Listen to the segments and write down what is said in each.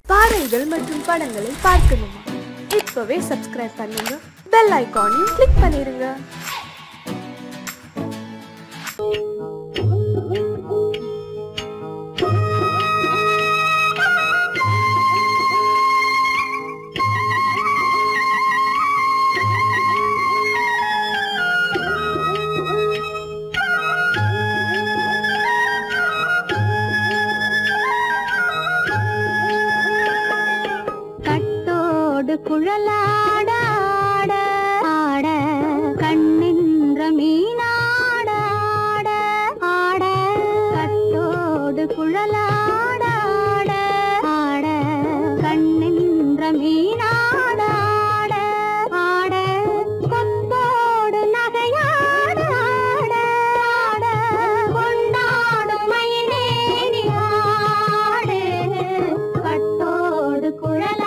பாடல்கள் மற்றும் படங்களை பார்க்கணுமா? இப்பவே சப்ஸ்கிரைப் பண்ணுங்க, பெல் ஐகானையும் கிளிக் பண்ணிருங்க. குழலாட ஆட ஆட கண்ணின்ற மீனாட ஆட ஆட கட்டோடு குழலாட ஆட ஆட கண்ணின்ற மீனாட ஆட ஆட கொத்தோடு நகையாட ஆட ஆட கொண்டாடும் மயிலேறி ஆடு கட்டோடு குழலாட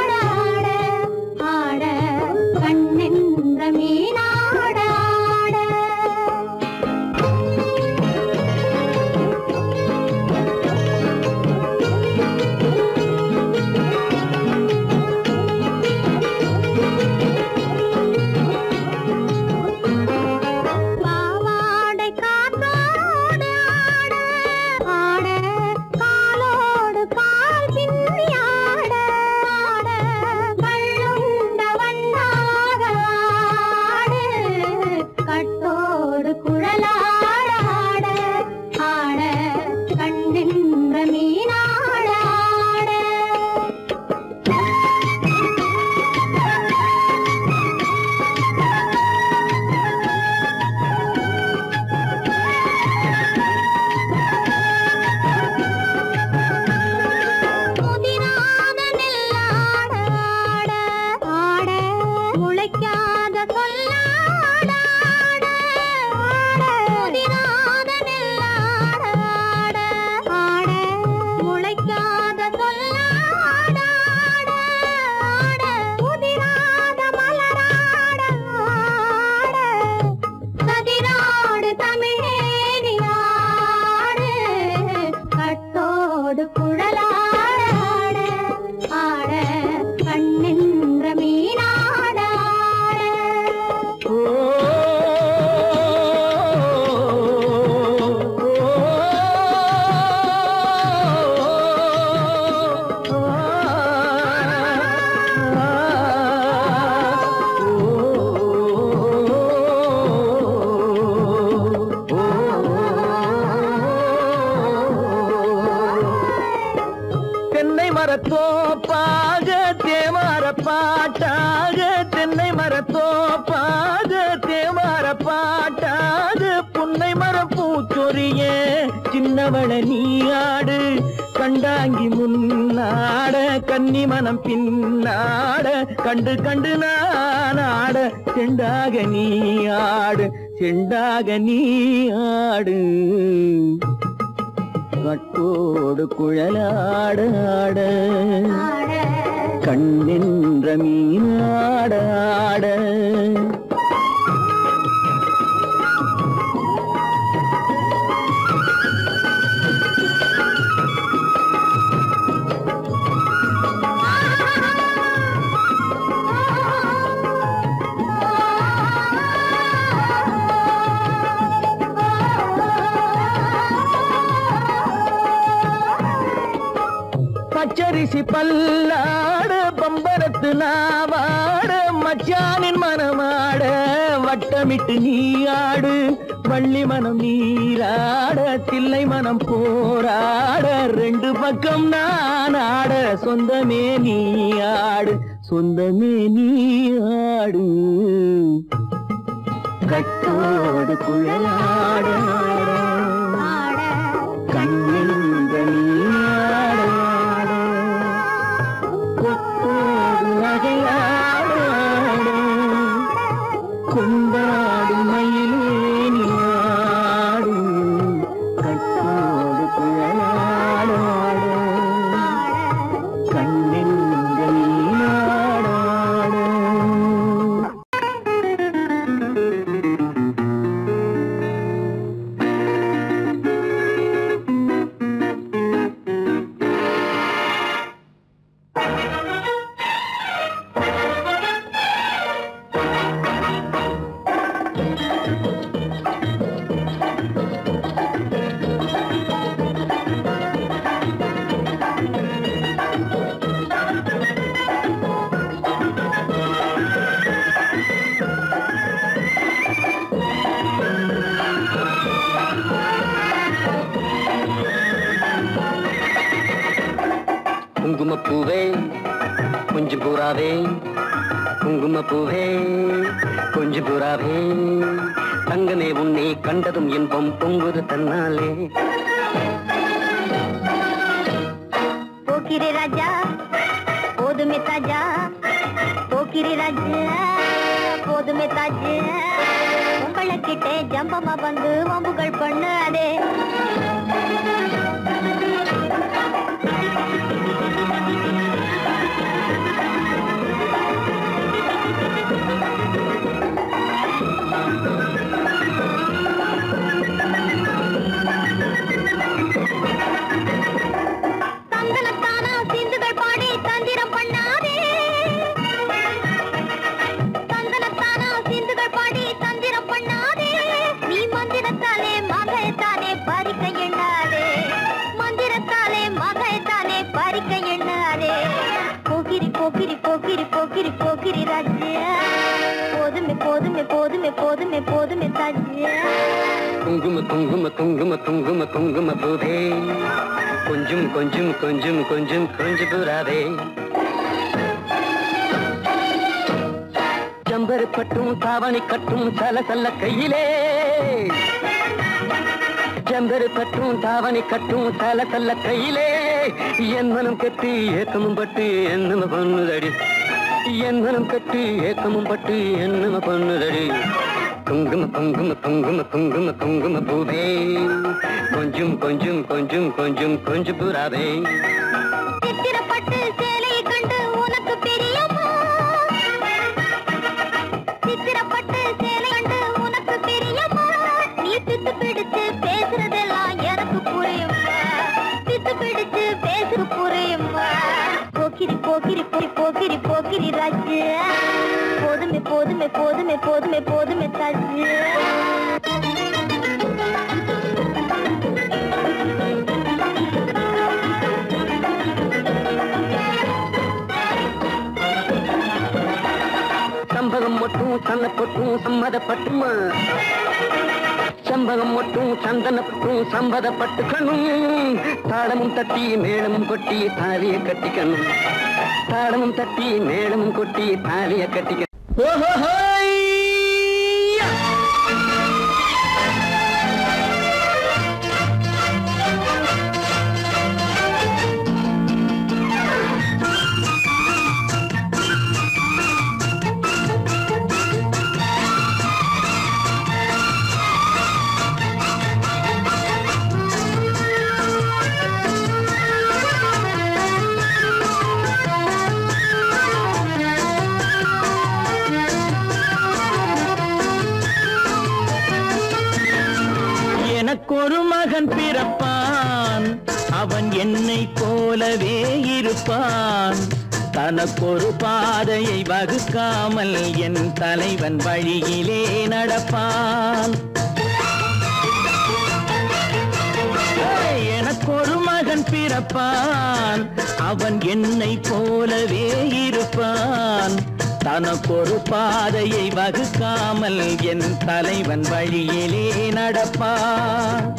சின்னவள நீயாடு கண்டாங்கி முன்னாட கன்னி மனம் பின்னாட கண்டு கண்டு நானாட செண்டாக நீயாடு செண்டாக நீயாடு கட்டோடு குழலாட ஆட கண்ணின்ற மீனாட ஆட பச்சரிசி பல்லாட பம்பரத்து நாவாட மச்சானின் மனமாட வட்டமிட்டு நீயாடு வள்ளி மனம் நீராட தில்லை மனம் போராட ரெண்டு பக்கம் நான் ஆட சொந்தமே நீயாடு சொந்தமே நீயாடு கட்டோடு குழலாட கண்ணின்ற நீயாட கொண்டாடு மயிலேனி ஆடு கட்டோடு குழலாட கண்ணின்ற நீயாட குங்குமப்பூவே கொஞ்சம் புறாவே குங்குமப்பூவே கொஞ்சம் புறாவே தங்கமே உன்னை கண்டதும் இன்பம் பொங்குது தன்னாலே போக்கிரி ராஜா போதுமே தாஜா போக்கிரி ராஜா போதுமே தாஜா உங்களை கிட்டே ஜம்பமா வந்து வம்புகள் பண்ணாதே போக்கிரி போக்கிரி ராஜா போதுமே போதுமே போதுமே போதுமே போதுமே தாஜா குங்கும குங்கும குங்கும குங்கும குங்கும பூவே கொஞ்சம் கொஞ்சம் கொஞ்சம் கொஞ்சம் கொஞ்சம் புறாவே ஜம்பரு பட்டும் தாவணி கட்டும் சல சல்ல கையிலே ஜம்பரு பட்டும் தாவணி கட்டும் சல சல்ல கையிலே என் மனம் கட்டி ஏக்கமும் பட்டு என்னம பண்ணுதடி என் மனம் கட்டி ஏக்கமும் பட்டு என்னம பண்ணுதடி குங்கும குங்கும குங்கும குங்கும குங்கும பூவே கொஞ்சம் கொஞ்சம் கொஞ்சம் கொஞ்சம் கொஞ்சம் புறாவே சித்திரப்பட்டு சேலையை கண்டு உனக்கு பிரியமா சித்திரப்பட்டு சேலை கண்டு உனக்கு பிரியமா நீ பித்து பிடிச்சு பேசுறதெல்லாம் எனக்கு புரியுமா பித்து பிடிச்சு பேசுற புரியுமா போக்கிரி போக்கிரி போக்கிரி போக்கிரி ராஜா போதுமே போதுமே போதுமே போதுமே போதுமே தாஜா சம்பகம் மட்டும் சன்னப்பட்டும் சம்மதப்பட்டுமா சம்பகம் மட்டும் சந்தனப்பட்டும் சம்பதப்பட்டுக்கணும் தாளமும் தட்டி மேளமும் கொட்டி தாலிய கட்டிக்கணும் தாளமும் தட்டி மேளமும் கொட்டி தாலிய கட்டிக்கணும் எனக்கொரு மகன் பிறப்பான் அவன் என்னை போலவே இருப்பான் தனக்கொரு பாதையை வகுக்காமல் என் தலைவன் வழியிலே நடப்பான் எனக்கொரு மகன் பிறப்பான் அவன் என்னை போலவே இருப்பான் தனக்கொரு பாதையை வகுக்காமல் என் தலைவன் வழியிலே நடப்பான்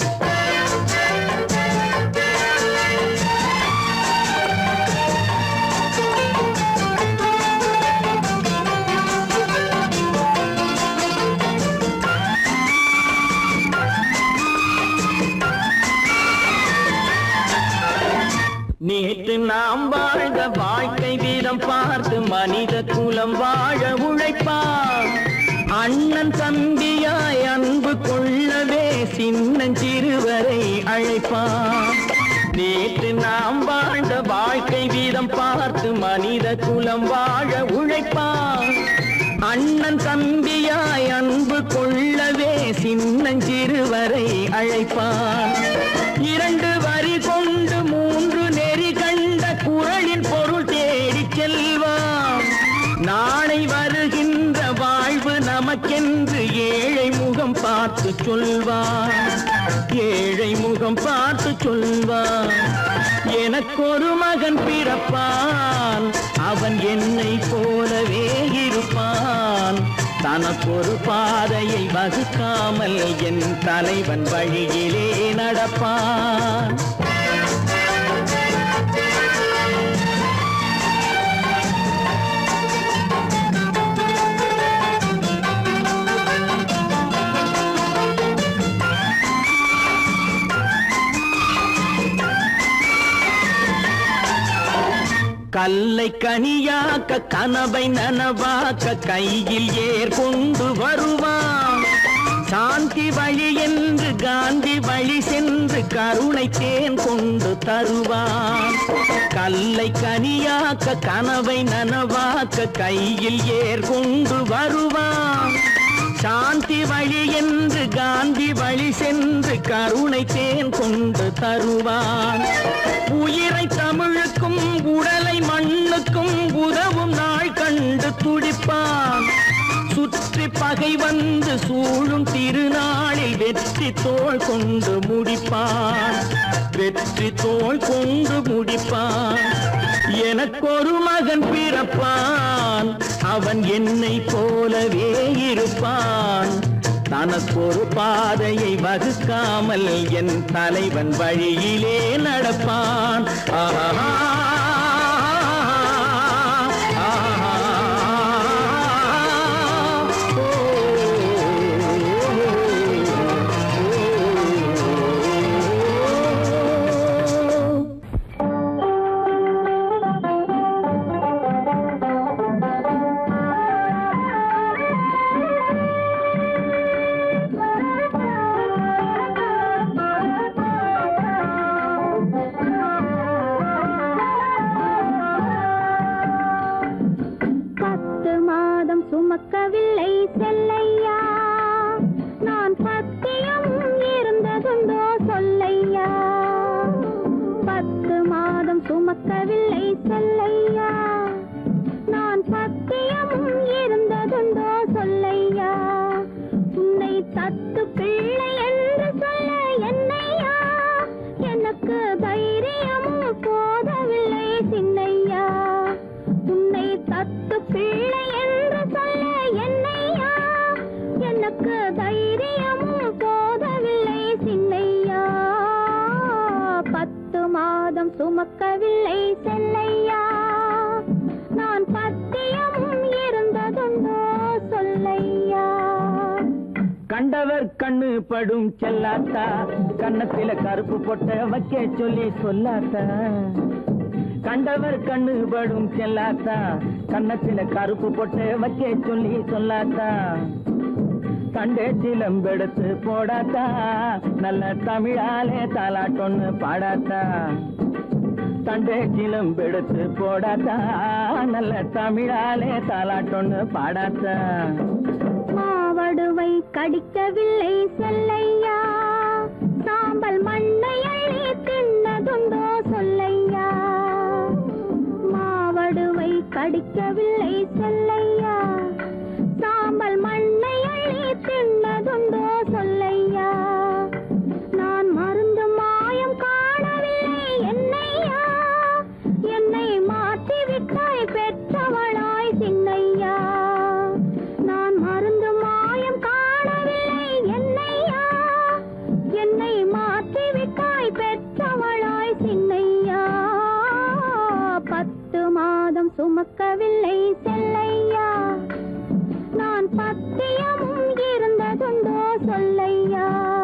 நேற்று நாம் வாழ்ந்த வாழ்க்கை வீதம் பார்த்து மனித குலம் வாழ உழைப்பான் அண்ணன் தம்பியாய் அன்பு கொள்ளவே சின்னஞ்சிறுவரை அழைப்பான் நேற்று நாம் வாழ்ந்த வாழ்க்கை வீதம் பார்த்து மனித குலம் வாழ உழைப்பான் அண்ணன் தம்பியாய் அன்பு கொள்ளவே சின்னஞ்சிறுவரை அழைப்பான் இரண்டு வரி கொண்டு மூன்று நெறி கண்ட குறளின் பொருள் தேடி செல்வான் நாளை வருகின்ற வாழ்வு நமக்கென்று ஏழை முகம் பார்த்து சொல்வான் ஏழை முகம் பார்த்து சொல்வான் எனக்கொரு மகன் பிறப்பான் அவன் என்னை போலவே இருப்பான் தனக்கொரு பாதையை வகுக்காமல் என் தலைவன் வழியிலே நடப்பான் கல்லை கனியாக்க கனவை நனவாக்க கையில் ஏர் கொண்டு வருவான். சாந்தி வழி என்று காந்தி வழி சென்று கருணை தேன் கொண்டு தருவான். கல்லை கனியாக்க கனவை நனவாக்க கையில் ஏர் கொண்டு வருவான். சாந்தி வழி என்று காந்தி வழி சென்று கருணை தேன் கொண்டு தருவான். உயிரை தமிழுக்கும் உடலை மண்ணுக்கும் உதவும் நாள் கண்டு துடிப்பான். சுற்றி பகை வந்து சூழும் திருநாளில் வெற்றி தோள் கொண்டு முடிப்பான். வெற்றி தோள் கொண்டு முடிப்பான். எனக்கொரு மகன் பிறப்பான், அவன் என்னை போலவே இருப்பான். தனக்கொரு பாதையை வகுக்காமல் என் தலைவன் வழியிலே நடப்பான். ஆஹா சுமக்கவில்லை செல்லையா, நான் பத்தியம் இருந்ததுண்டோ சொல்லையா. 10 மாதம் சுமக்கவில்லை செல்லையா, நான் பத்தியம் இருந்ததுண்டோ சொல்லையா. உன்னை தத்து பிள்ளை என்று சொல்ல என்னையா, எனக்கு தைரியமும் போதவில்லை சின்னையா. உன்னை தத்து பிள்ளை என்று சொல்ல என்னையா, எனக்கு தைரியமும் போதவில்லை சின்னையா. 10 மாதம் சுமக்கவில்லை செல்லையா, நான் பத்தியம் இருந்ததுண்டோ சொல்லையா. கண்டவர் கண்ணு படும் செல்லாத்தா, கண்ணத்தில கருப்பு பொட்ட வைக்க சொல்லி சொல்லாத்தா. கண்டவர் கண்ணு படும் செல்லாத்தா, கண்ணத்தில கருப்பு பொட்ட வைக்க சொல்லி சொல்லாத்தா. கண்டே சிலம்பெடுத்து போடாத்தா, நல்ல தமிழாலே தாலாட்டொன்னு பாடாத்தா. கண்டே சிலம்பெடுத்து போடாத்தா, நல்ல தமிழாலே தாலாட்டொன்னு பாடாத்தா. மாவடுவை கடிக்கவில்லை செல்லையா, சாம்பல் மண்ணை அள்ளி தின்னதுண்டோ சொல்லையா. மாவடுவை கடிக்கவில்லை செல்லையா, சாம்பல் மண்ணை அள்ளி தின்னதுண்டோ சொல்லையா. நான் மருந்து மாயம் காணவில்லை என்னையா, என்னை மாற்றிவிட்டாய் பெற்றவளாய் சின்னையா. நான் மருந்து மாயம் காணவில்லை என்னையா, என்னை மாற்றிவிட்டாய் பெற்றவளாய் சின்னையா. 10 மாதம் சுமக்கவில்லை செல்லையா, நான் பத்தியமும் இருந்ததுண்டோ சொல்லையா.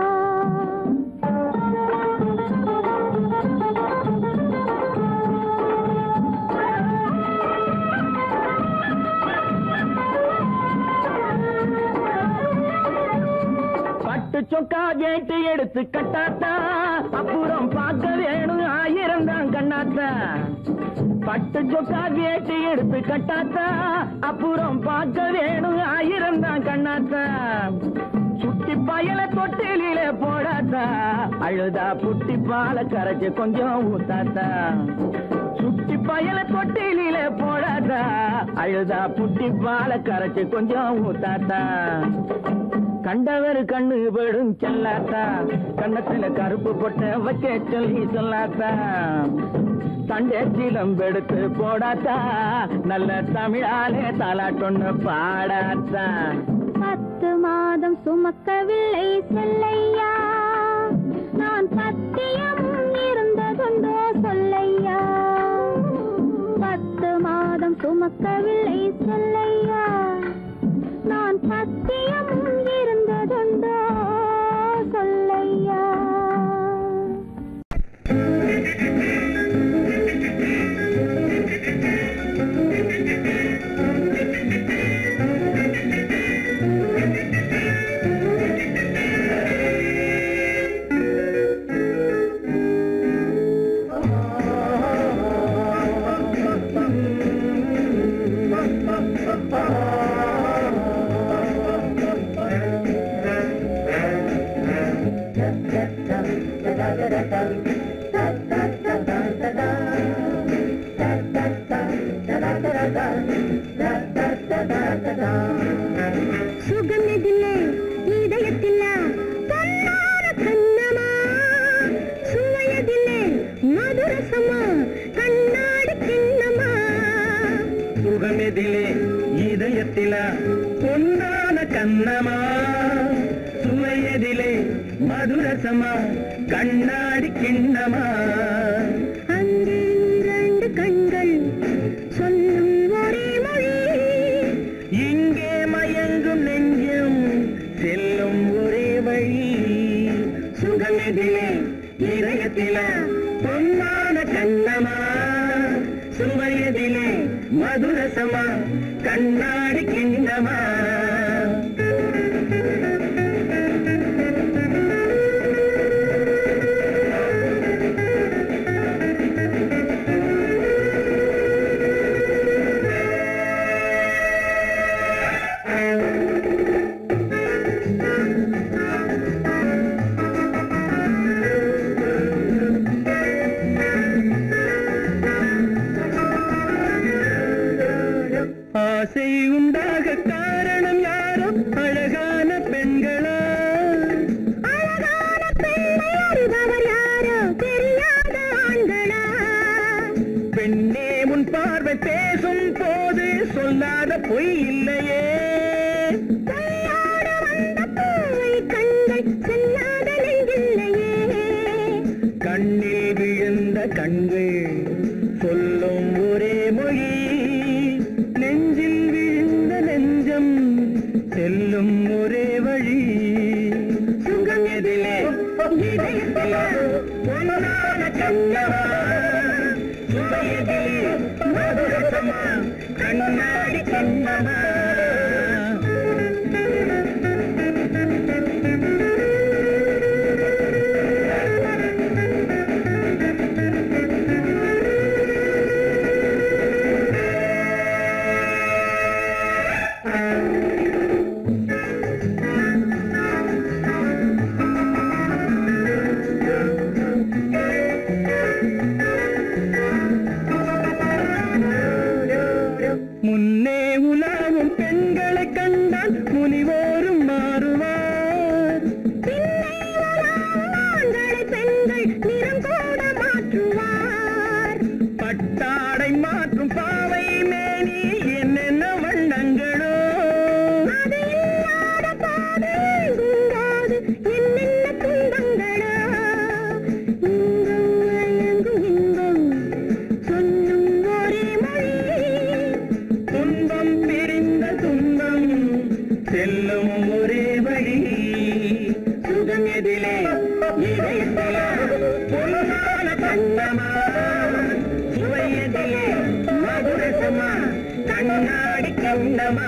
பட்டு சொக்கா கேட்டு எடுத்து கட்டாத்தா, அப்புறம் பார்க்க வேணும் 1000 தான் கண்ணாத்தா. பட்டு சொக்கா கேட்டு எடுத்து கட்டாத்தா, அப்புறம் பார்க்க வேணும் 1000 தான் கண்ணாத்தா. சுட்டி பயல தொட்டில போடாத்தா, அழுதா புட்டி பால கரைச்சு கொஞ்சம் ஊத்தாத்தா. சுட்டி பயல தொட்டில போடாத்தா, அழுதா புட்டி பால கரைச்சு கொஞ்சம் ஊத்தாத்தா. கண்டவர் கண்ணு படும் செல்லாத்தா, கண்ணத்துல கருப்பு பொட்ட வைக்க சொல்லி சொல்லாத்தா. தண்டே சிலம்பெடுத்து போடாத்தா, நல்ல தமிழாலே தாலாட்டொன்னு பாடாத்தா. 10 மாதம் சுமக்கவில்லை செல்லையா, நான் பத்தியம் இருந்ததுண்டோ சொல்லையா. 10 மாதம் சுமக்கவில்லை செல்லையா, நான் பத்தியம் இருந்ததுண்டோ சொல்லையா. சுகமெதிலே இதயத்தில்லா பொன்னார கண்ணமா சுவையதிலே மதுரசமா கண்ணாடி கிண்ணமா சுகமெதிலே இதயத்திலா பொன்னான கண்ணமா சுவையதிலே மதுரசமா கண்ணாடி கிண்ணமா அங்கே இரண்டு கண்கள் சொல்லும் ஒரே மொழி இங்கே மயங்கும் நெஞ்சம் செல்லும் ஒரே வழி சுகமெதிலே இதயத்திலா பொன்னான கண்ணமா சுவையதிலே மதுரசமா கண்ணாடி கிண்ணமா ஆசை உண்டாக காரணம் யாரோ அழகான பெண்களா அழகான பெண்ணை அறிபவர் யாரோ தெரியாத ஆண்களா பெண்ணே உன் பார்வை பேசும் போது சொல்லாத பொய் இல்லையே கையோடு வந்த பூவை கண்கள் செல்லாத நெஞ்சில்லையே கண்ணில் விழுந்த கண்கள் சொல்லும் ஒரே மொழி நெஞ்சில் விழுந்த நெஞ்சம் செல்லும் ஒரே வழி சுகம் எதிலே இதயத்திலே பொன்னான கண்ணமா சுவையதிலே மதுரசமா கண்ணாடி கண்ணமா முன்னே உலாவும் பெண்களை கண்டால் முனிவோரும் மாறுவார் பின்னை உலாவும் ஆண்களை பெண்கள் நிறம் கூட மாற்றுவார் பட்டாடை மாற்றும் பாவை மேனி என்னென்ன வண்ணங்களோ அது இல்லாத பாதை எங்கும்போது என்னென்ன துன்பங்களோ இங்கும் அயங்கும் இன்பம் சொல்லும் ஒரே மொழி துன்பம் பிரிந்த துன்பம் செல்லும் ஒரே வழி சுகம் எதிலே இதயத்திலே பொன்னான கண்ணமா சுவையதிலே மதுரசமா கண்ணாடி கண்ணமா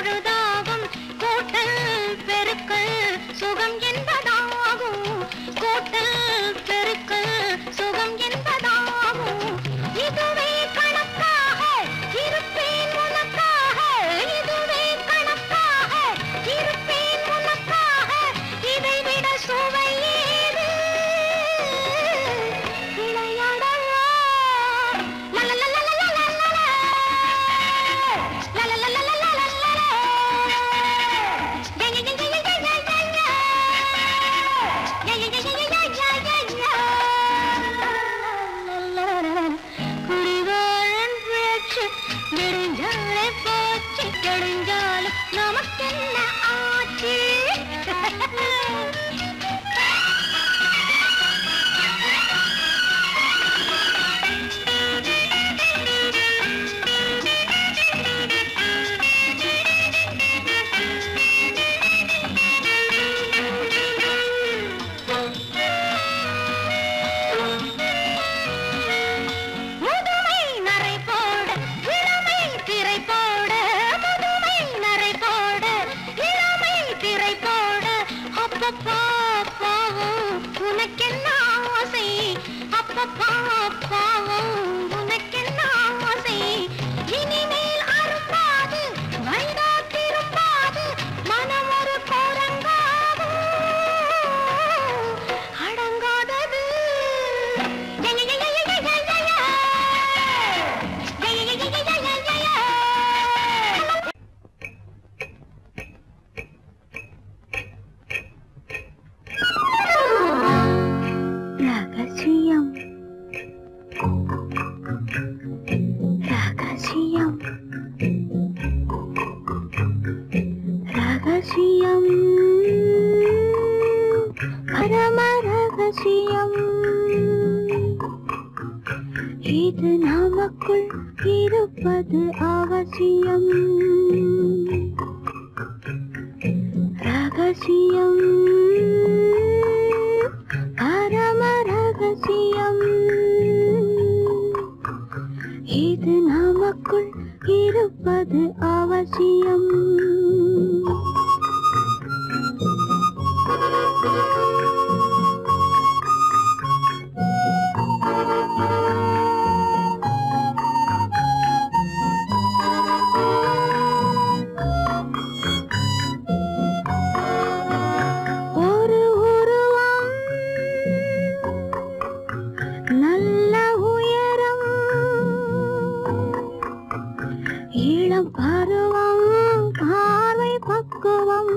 பொழுதாகும் கூட்டல் பெருக்கல் சுகம் என்பதாகும் கூட்டல் பெருக்கல் சுகம் என்பதாகும் இதுவே கணக்காக இருப்பேன் உனக்காக இதுவே கணக்காக இருப்பேன் உனக்காக இதைவிட சுவை ஏது விளையாடவா குடிகாரன் பேச்சு நெடுஞ்சாலை போச்சு நெடுஞ்சாலும் நமக்கென்ன ஆச்சு முதுமை நரை போட இளமை திரை போட முதுமை நரை போட இளமை திரை போட அப்பப்பா பாவம் உனக்கென்ன ஆசை அப்பப்பா பாவம் உனக்கென்ன ஆசை இனிமேல் அரும்பாது வைதா திரும்பாது மனம் ஒரு கோரங்காது அடங்காதது ரகசியம் ரகசியம் ரகசியம் பரம ரகசியம் இது நமக்குள் இருப்பது அவசியம் ரகசியம் பரம ரகசியம் இது நமக்குள் இருப்பது அவசியம் ஒரு உருவம் நல்ல உயரம் இளம் பருவம் பார்வை பக்குவம்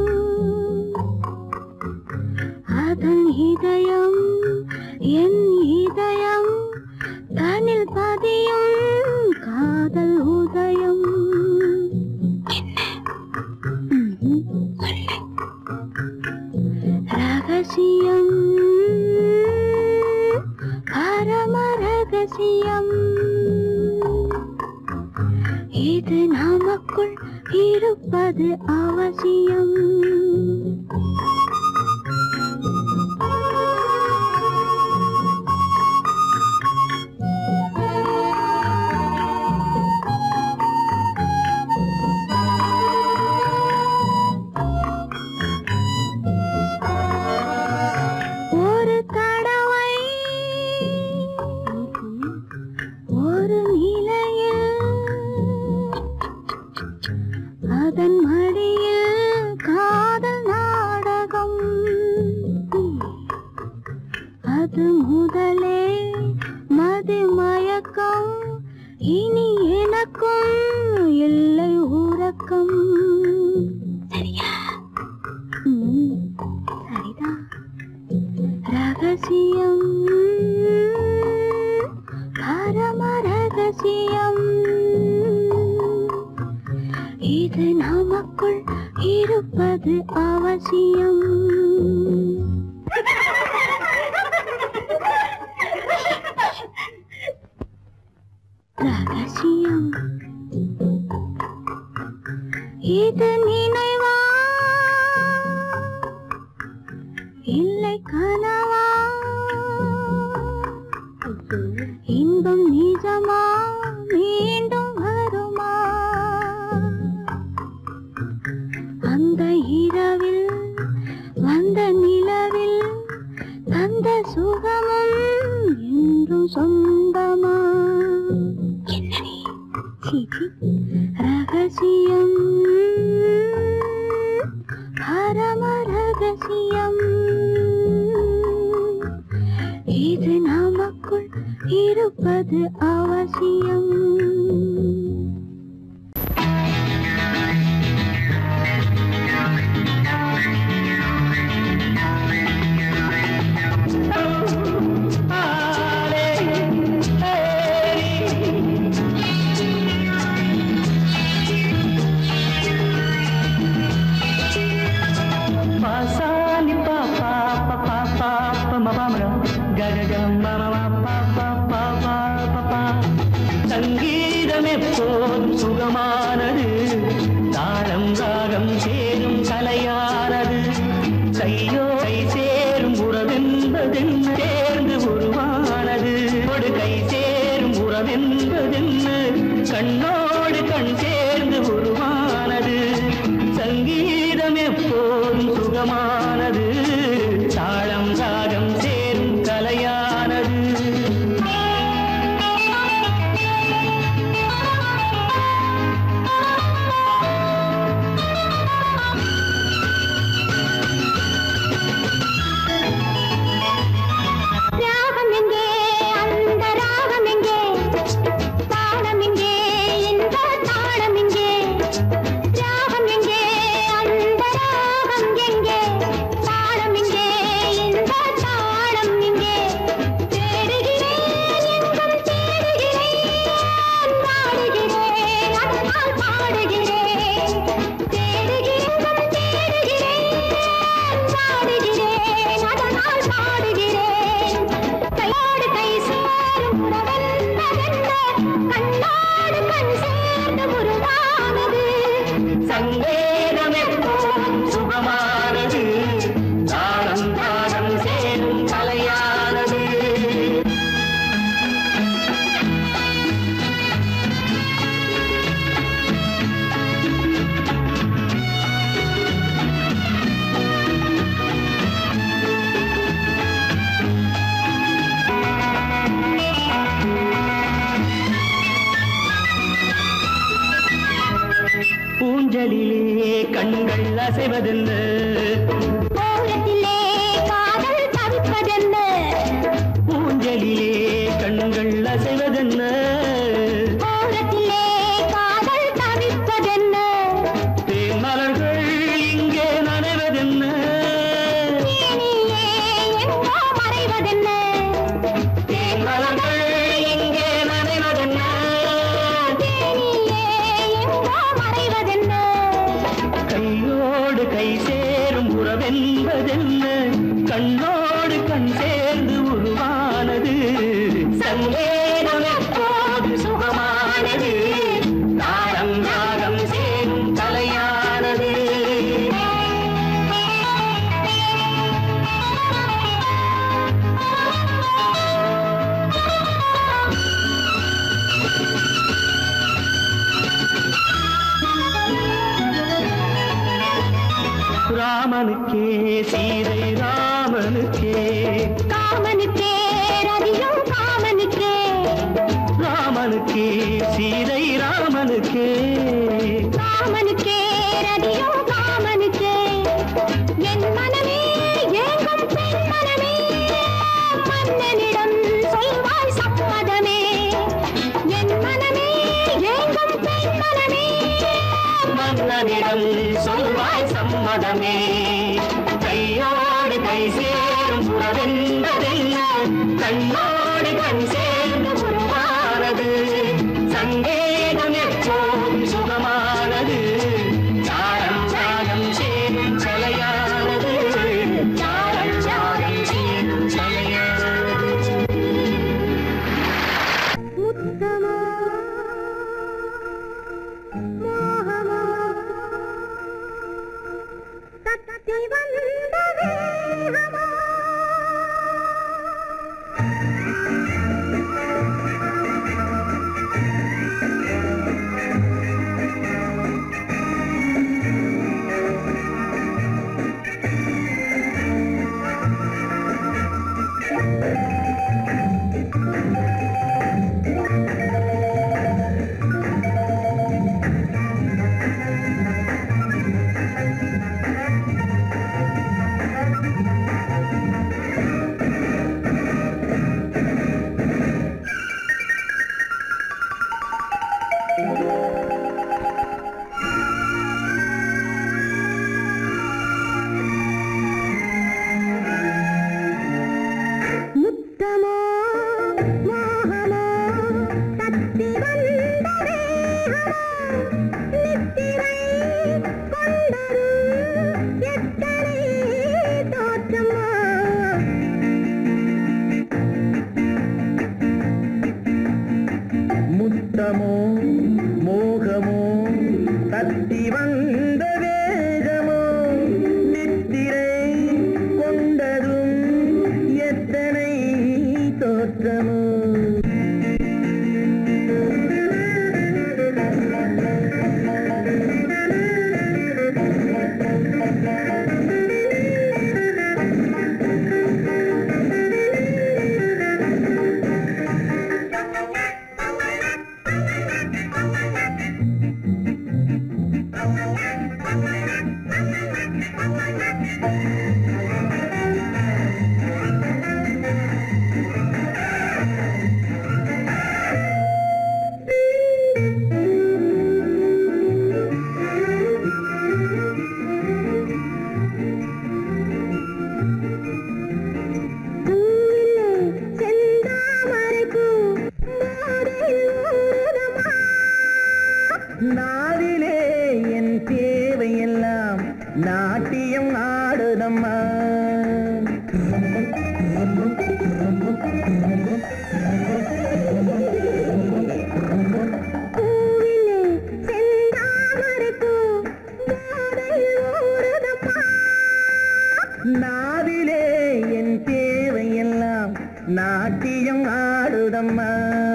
அதன் இதயம் என் இதயம் தனில் பதியும் காதல் உதயம் ரகசியம் பரம ரகசியம் இது நமக்குள் இருப்பது அவசியம் ஒரு தடவை ஒரு நிலையில் அதன் மடியில் காதல் நாடகம் அது முதலே மதிமயக்கம் இனி எனக்கும் இல்லை உறக்கம் சரியா சரிதான் ரகசியம் பரம ரகசியம் இது நமக்குள் இருப்பது அவசியம் ரகசியம் இது நினைவா இல்லை கனவா இன்பம் நிஜமா மீண்டும் வருமா அது அவசியம். சங்கீதம் எப்போதும் சுகமானது, தாளம் ராகம் சேரும் கலையானது. கையோ கை சேரும் உறவென்பதென்ன சேர்ந்து உருவானது. ஒரு கை சேரும் உறவென்பதென்ன கண்ணோடு கண் சேர்ந்து உருவானது. சங்கீதம் எப்போதும் சுகமானது, தாளம் ராகம் சேரும் கலையானது. ஊஞ்சலிலே கண்கள் அசைவதென்ன, ஓரத்திலே காதல் தவிப்பதென்ன. ஊஞ்சலிலே கண்கள் அசைவதென்ன, ஓரத்திலே காதல் தவிப்பதென்ன. தேன்மலர்கள் இங்கே நனைவதென்ன, தேனிலே எங்கோ மறைவதென்ன. தேன்மலர்கள் இங்கே நனைவதென்ன. தேனிலே எங்கோ மறைவதென்ன. கையோடு கை சேரும் உறவென்பதென்ன கண்ணோடு கண் சேர்ந்து உருவானது. சங்கீதம் எப்போது சுகமானது, தாளம் ராகம் சேரும் கலையானது. ராமனுக்கே சீதை ராமனுக்கே, காமனுக்கே ரதியும் காமனுக்கே. ராமனுக்கே சீதை ராமனுக்கே, காமனுக்கே ரதியும் காமனுக்கே. என் மனமே ஏங்கும் பெண் மனமே, மன்னனிடம் சொல்வாய் சம்மதமே. என் மனமே ஏங்கும் பெண் மனமே, மன்னனிடம் சொல்வாய் சம்மதமே. கையோடு கை சேரும் உறவென்பதென்ன கண்ணோடு கண் சேர்ந்து உருவானது. சங்கீதம் எப்போதும் சுகமானது, தாளம் ராகம் சேரும் கலையானது. தாளம் ராகம் சேரும் கலையானது. முத்தமா மோகமா தத்தி வந்த வேகமா. வந்த வேகமோ நித்திரை கொண்டதும் எத்தனை தோற்றமோ நாவிலே என் தேவையெல்லாம் நாட்டியம் ஆடுதம்மா நாவிலே என் தேவையெல்லாம் நாட்டியம் ஆடுதம்மா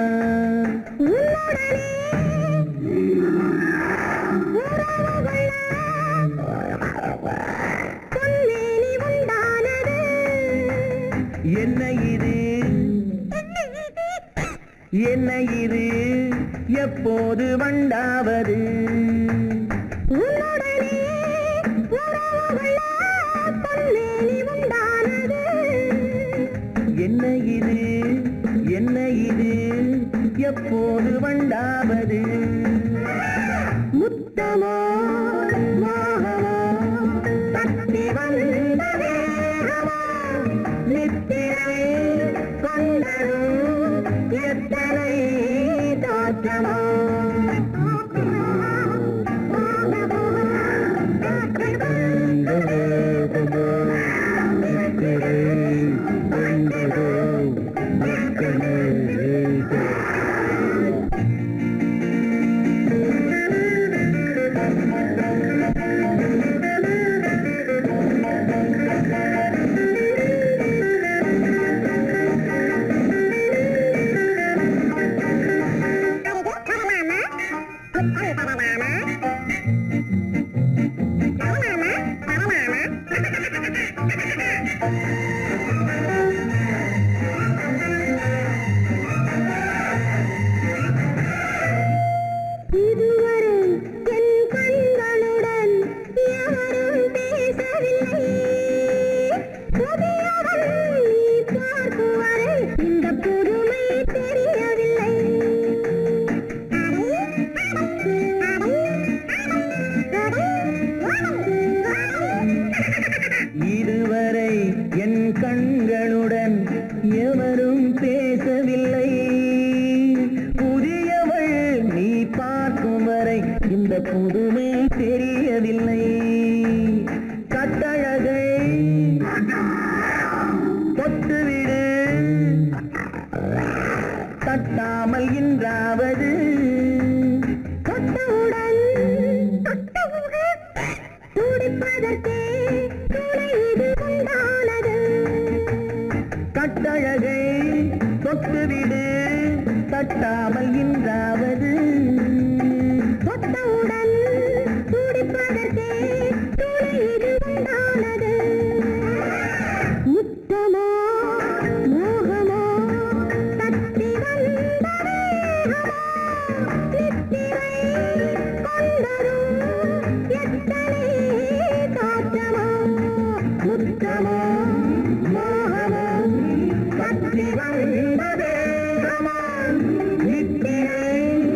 என்ன இது என்ன இது எப்போது வண்டாவது என்ன இது என்ன இது எப்போது வண்டாவது முத்தமோ மோகமோ தத்தி வந்த வேகமோ நித்திரை கொண்டதும் எத்தனை தோற்றமோ இதுவரை என் கண்களுடன் எவரும் பேசவில்லை புதியவள் நீ பார்க்கும் வரை இந்த புதுமை தெரியவில்லை கட்டழகை தொட்டுவிடு தட்டாமல் இன்றாவது தொட்டவுடன் துடிப்பதற்கே கட்டழகை தொட்டுவிடு தட்டாமல் இன்றாவது தொட்டவுடன் துடிப்பதற்கே துணை இது உண்டானது முத்தமோ மோகமோ தத்தி வந்த வேகமோ நித்திரை கொண்டதும் எத்தனை தோற்றமோ முத்தமோ மோகமோ தத்தி வந்த வேகமோ நித்திரை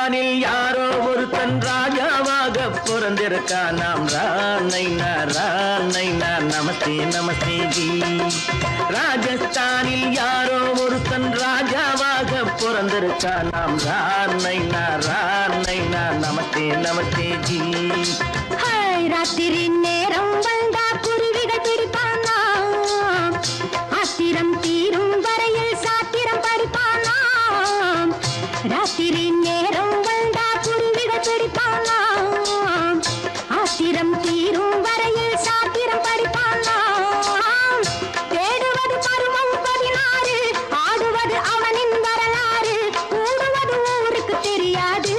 ராஜஸ்தானில் யாரோ ஒருத்தன் ராஜாவாக பிறந்திருக்கான் நாம் ராணைனா ராணைனா நமஸ்தே நமஸ்தே ஜி ராஜஸ்தானில் யாரோ ஒருத்தன் ராஜாவாக பிறந்திருக்கான் நாம் ராணைனா ராணைனா நமஸ்தே நமஸ்தே ஜி ராத்திரி நேரம் வந்தா குருவிகள் பிடிப்பானா ஆத்திரம் தீரும் வரையில் சாத்திரம் படிப்பானா ராத்திரி நேரம் வந்தா குருவிகள் பிடிப்பானா ஆத்திரம் தீரும் வரையில் சாத்திரம் படிப்பானா தேடுவது பருவம் 16 ஆடுவது அவனின் வரலாறு கூடுவது ஊருக்கு தெரியாது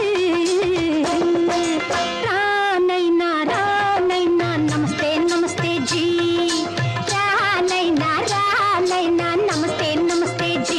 நமஸ்தே நமஸ்தே ஜி நமஸ்தே நமஸ்தே ஜி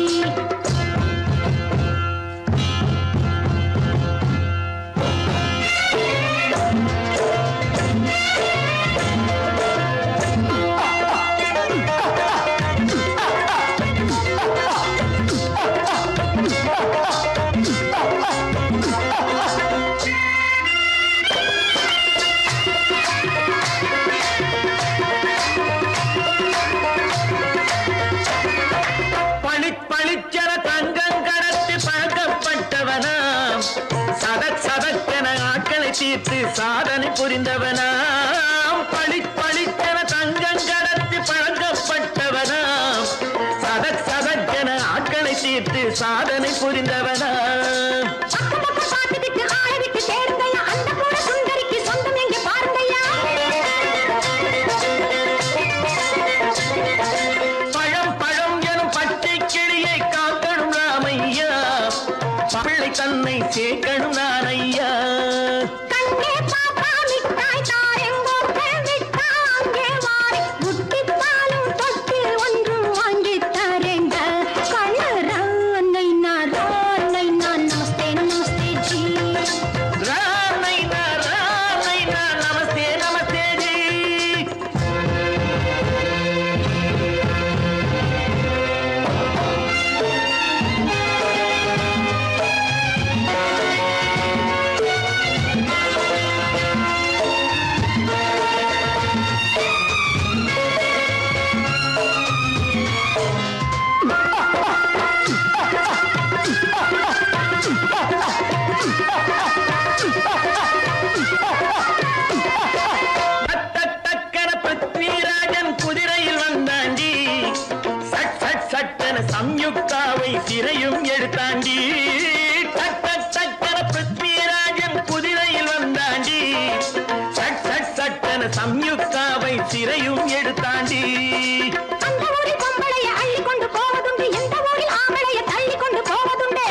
தீர்த்து சாதனை புரிந்தவனாம் பளிச்சென தங்கம் கடத்தி பழக்கப்பட்டவனாம் சதக்கென ஆட்களை தீர்த்து சாதனை புரிந்தவனாம் பழம் எனும் பச்சை கிளியை காக்கணும் ராமையா பிள்ளை தன்னை சேர்க்கணும் நான் ஐயா சம்யுக்தாவை சிறையும் எடுத்தாண்டி சக்கர பிருத்விராஜன் குதிரையில் வந்தாண்டி சட்டன சம்யுக்தாவை சிறையும் எடுத்தாண்டி அந்த ஊரில் பொம்பளைய அள்ளி கொண்டு போவதுண்டு எந்த ஊரில் ஆம்பளைய தள்ளி கொண்டு போவதுண்டு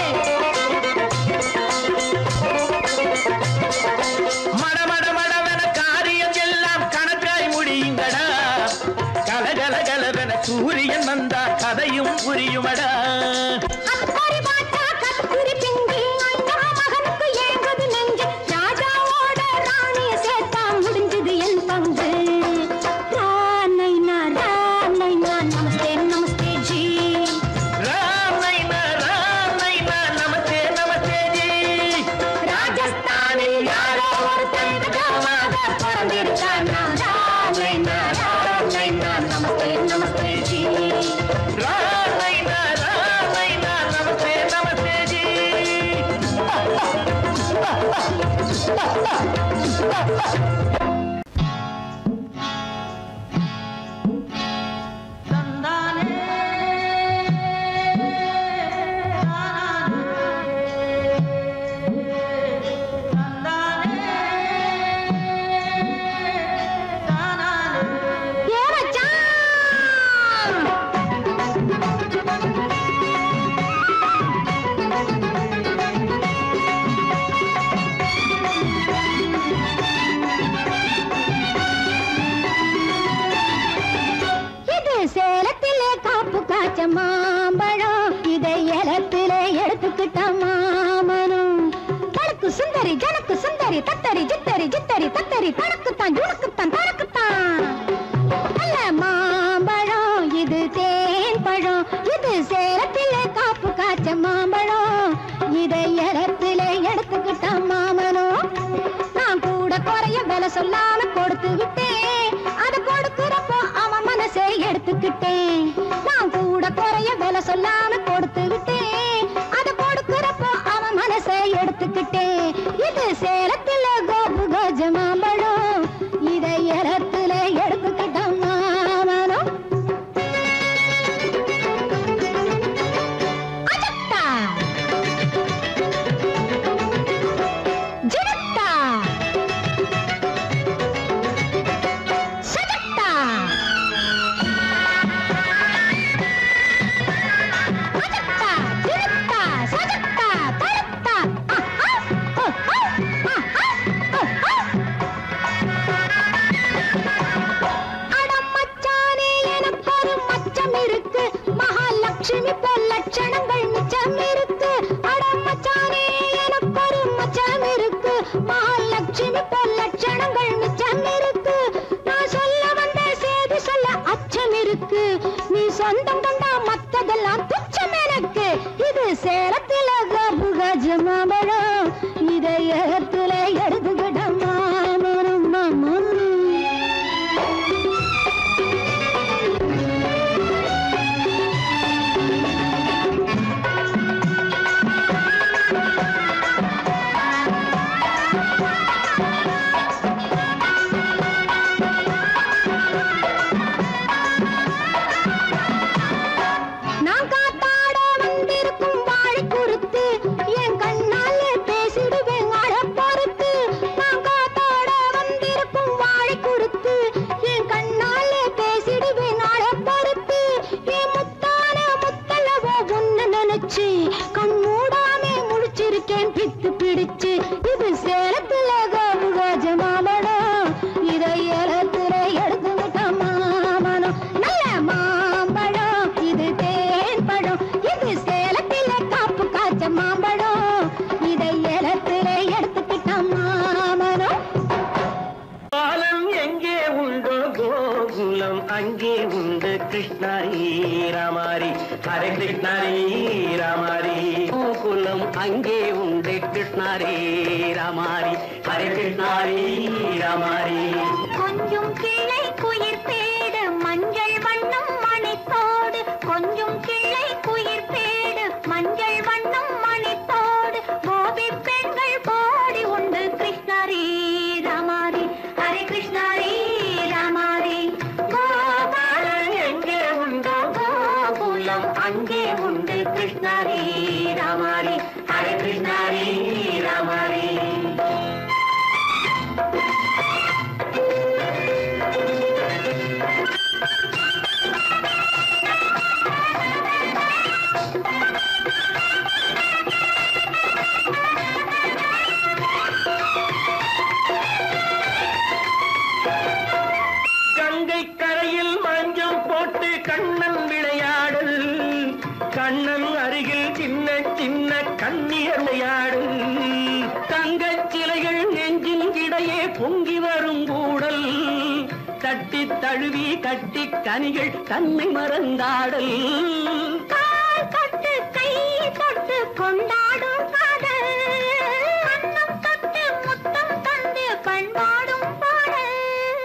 மடமடவென காரியம் எல்லாம் கணக்காய் முடியுங்கடா கலகலகலவென சூரியன் வந்தா கதையும் புரியுமடா மாம்பழம் இதை ஏலத்திலே எடுத்துக்கிட்ட மாமனும் தனக்கு சுந்தரி ஜனக்கு சுந்தரி தத்தரி ஜித்தரி ஜித்தரி தத்தரி தனக்குத்தான் ஜுனக்குத்தான் தனக்குத்தான் நல்ல மாம்பழம் இது தேன் பழம் இது சேலத்திலே காப்பு காய்ச்ச மாம்பழம் இதை ஏலத்திலே விலை சொல்லாம கொடுத்து விட்டேன். அது கொடுக்கிறப்போ அவன் மனசை எடுத்துக்கிட்டேன். நான் கூட குறைய விலை சொல்லாம கொடுத்து விட்டேன். அது கொடுக்கிறப்போ அவன் மனசை எடுத்துக்கிட்டேன். இது சேலத்துல கோபு கஜ மாம்பழம், இதை இடத்துல எடுத்துக்கிட்டான் மாமனும். அஜத்தா ஜினத்தா சஜத்தா அஜத்தா ஜினத்தா சஜத்தா தரத்தா அடமச்சானே எனக்கு ஒரு மச்சம் இருக்கு, மகாலட்சுமி போல் லட்சணங்கள் மிச்சம் இருக்கு. அடமச்சானே எனக்கு ஒரு மச்சம் இருக்கு, மகாலட்சுமி போல் லட்சணங்கள் மிச்சம் இருக்கு. நான் சொல்ல வந்த செய்தி சொல்ல அச்சம் இருக்கு, நீ சொந்தம் கொண்டா மத்ததெல்லாம் துச்சம் எனக்கு. இது சேலத்தில கபு கஜ மாம்பழம், இதை இடத்துல எடுத்துக்கிட்ட மாமனும் மாமனும். நான் காத்தாட வந்திருக்கும் வாழை குறுத்து, என் கண்ணாலே பேசிடுவேன் அழ பொறுத்து. நான் காத்தாட வந்திருக்கும் வாழை குறுத்து, என் கண்ணாலே பேசிடுவேன் அழ பொறுத்து. என் முத்தான முத்தலவோ ஒன்னு நினைச்சு கண் மூடாமே முழிச்சிருக்கேன் பித்து பிடிச்சு. இது சேலத்துல கோபு கஜ மாம்பழம், இதை ஏலத்துல எடுத்துக்கிட்ட மாமனம். நல்ல மாம்பழம் இது தேன் பழம், இது சேலத்தில காப்பு காய்ச்ச மாம்பழம், இதை ஏலத்துல எடுத்துக்கிட்ட மாமனம். பாலம் எங்கே உண்டோ கோகுலம் அங்கே உண்டு கிருஷ்ணாரி ராமாரி. ஹரே கிருஷ்ணாரி ராமாரி. கோகுலம் அங்கே உண்டு கிருஷ்ணாரே ராமாரி. ஹரே கிருஷ்ணாரி ராமாரி. கொஞ்சம் கிளை குயிர் பேடு மஞ்சள் வண்ணம் மணித்தோடு, கொஞ்சம் கிளை குயிர் பேடு மஞ்சள் வண்ணம் மணித்தோடு, கோபி பெண்கள் போடி உண்டு கிருஷ்ணாரி ராமாரி. ஹரே கிருஷ்ணாரி ராமாரி. பாலம் எங்கே உண்டோ கோகுலம் அங்கே உண்டு கிருஷ்ணாரி ராமாரி. ஹரே கிருஷ்ணாரி ராமாரி. கங்கை கரையில் மஞ்சள் போட்டு கண்ணன் விளையாடல், கண்ணன் அருகில் சின்ன சின்ன கண்ணீர் விளையாடல். தங்கச் சிலைகள் நெஞ்சின் இடையே பொங்கி வரும் கூடல், தட்டி தழுவி கட்டி கனிகள் தன்னை மறந்தாடல். கால் தொட்டு கை தொட்டு கொண்டாடும் காதல், கண்ணம் தொட்டு முத்தம் தந்து பண்பாடும் பாடல்.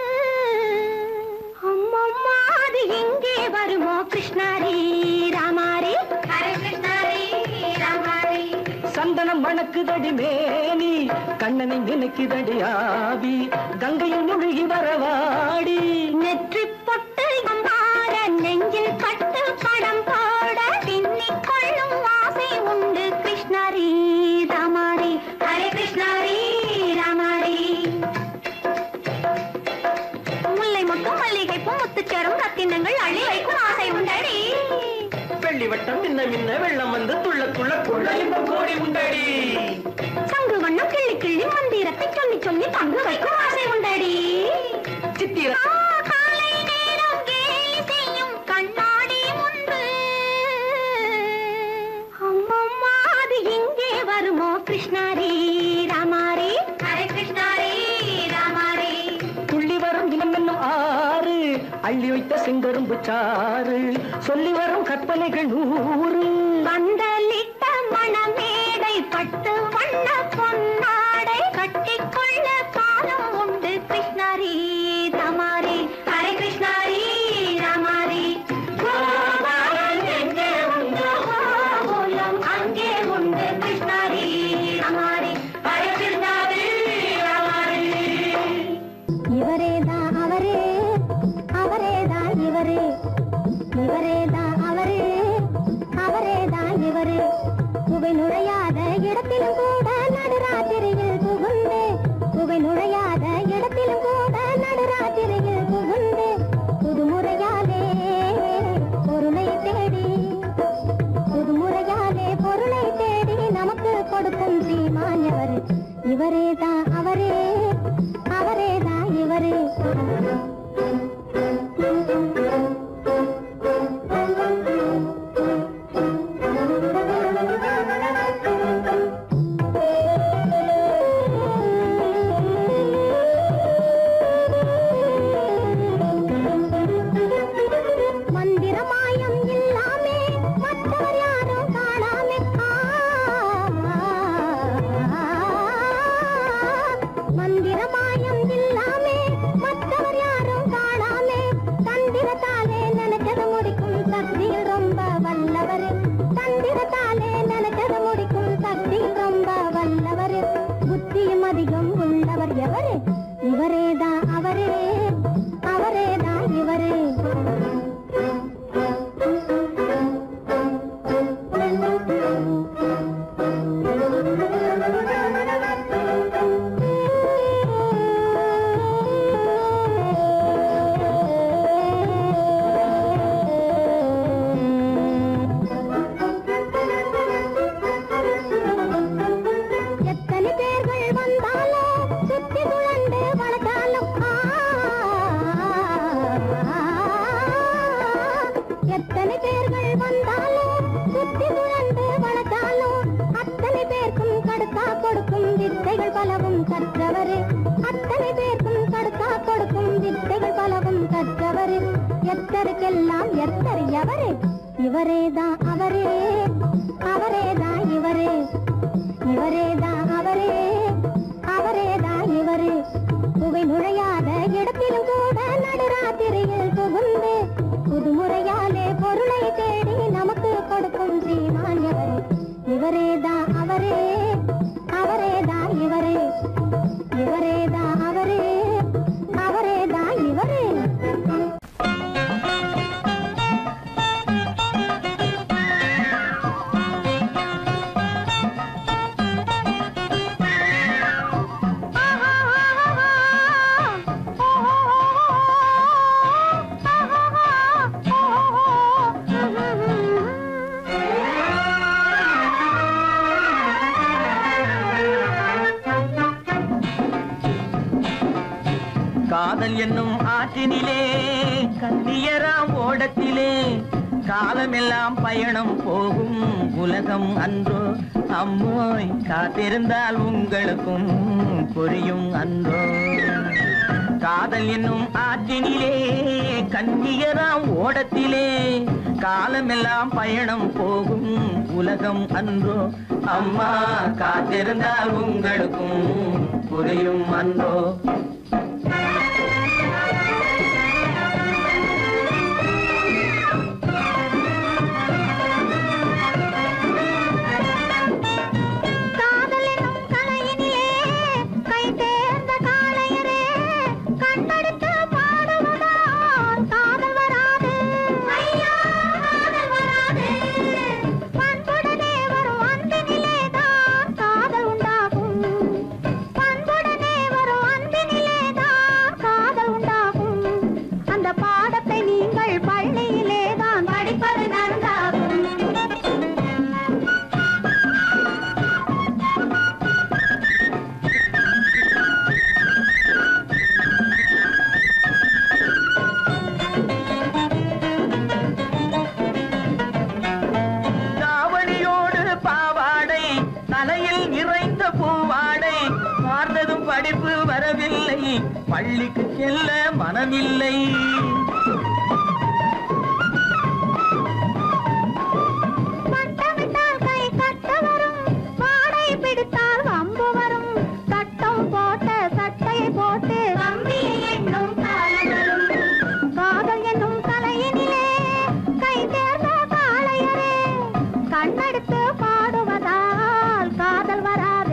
அம்மம்மா அது எங்கே வருமோ கிருஷ்ணாரி ராமாரி. ஹரே கிருஷ்ணாரி ராமாரி. சந்தனம் மணக்குதடி மேனி, கண்ணனை நினைக்குதடி ஆவி, கங்கையில் முழுகி வரவாடி. நெற்றி பொட்டு அம்மாட நெஞ்சில் கட்டு படம் போட, பின்னிக் கொள்ளும் ஆசை உண்டு கிருஷ்ணாரி ராமாரி. ஹரே கிருஷ்ணாரி ராமாரி. முல்லை மொட்டும் மல்லிகை பூ முத்துச்சரம் ரத்தினங்கள் அள்ளி வைக்கும் ஆசை உண்டடி. வெள்ளி வட்டம் மின்ன மின்ன வெள்ளம் வந்து துள்ள துள்ள கொள்ள இந்த கோடி உண்டடி. சங்கு வண்ணம் கிள்ளி கிள்ளி மந்திரத்தை சொல்லி சொல்லி தங்கு வைக்கும் ஆசை உண்டடி. சித்திர காலை நேரம் கேலி செய்யும் கண்ணாடி முன்பு, அம்மம்மா அது எங்கே வருமோ கிருஷ்ணாரி ராமாரி. ஹரே கிருஷ்ணாரி ராமாரி. துள்ளி வரும் தினம் என்னும் ஆறு, அள்ளி வைத்த செங்கரும்பு சாறு, சொல்லி வரும் கற்பனைகள் 100. பந்தலிட்ட மணமேடை பட்டு வண்ண பொன்னாடை கட்டிக்கொள்ள காலம் உண்டு எத்தனை பேர்கள் வந்தாலும் சுத்தி சுழந்து வளர்த்தாலும் அத்தனை பேருக்கும் கடுக்கா கொடுக்கும் வித்தைகள் பலவும் கற்றவரே. அத்தனை பேருக்கும் கடுக்கா கொடுக்கும் வித்தைகள் பலவும் கற்றவரே. எத்தருக்கெல்லாம் எத்தர் எவரே? இவரேதான் அவரே, அவரேதான் இவரே, இவரேதான் அவரே, அவரேதான் இவரே. புகை நுழையாத இடத்திலும் கூட நடுராத்திரியில் புகுந்து புதுமுறையாலே பொருளை தேடி நமக்கு கொடுக்கும் ஸ்ரீமான் எவரே? இவரேதான் அவரே, அவரேதான் இவரே, இவரேதான் அவரே, அவரேதான் இவரே. காதல் என்னும் ஆற்றினிலே கண்ணியராம் ஓடத்திலே காலமெல்லாம் பயணம் போகும் உலகம் அன்றோ. அம்மோய் காத்திருந்தால் உங்களுக்கும் புரியும் அன்றோ. காதல் என்னும் ஆற்றினிலே கண்ணியராம் ஓடத்திலே காலமெல்லாம் பயணம் போகும் உலகம் அன்றோ. அம்மா காத்திருந்தால் உங்களுக்கும் புரியும் அன்றோ. படிப்பு வரவில்லை, பள்ளிக்கு செல்ல மனமில்லை. பட்டமிட்டால் கை கட்ட வரும், பாடை பிடித்தால் வம்பு வரும். சட்டம் போட்ட சட்டையை போட்டு கம்பியை எண்ணும் காலம் வரும். காதல் என்னும் கலையினிலே கை தேர்ந்த காளையரே, கண்ணெடுத்து பாடுவதால் காதல் வராது.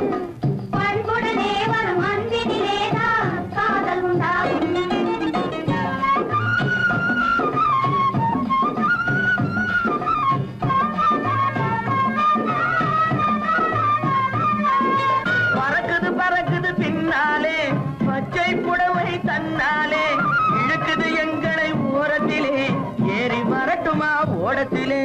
பச்சை புடவை தன்னாலே இழுக்குது எங்களை ஓரத்திலே, ஏறி வரட்டுமா ஓடத்திலே.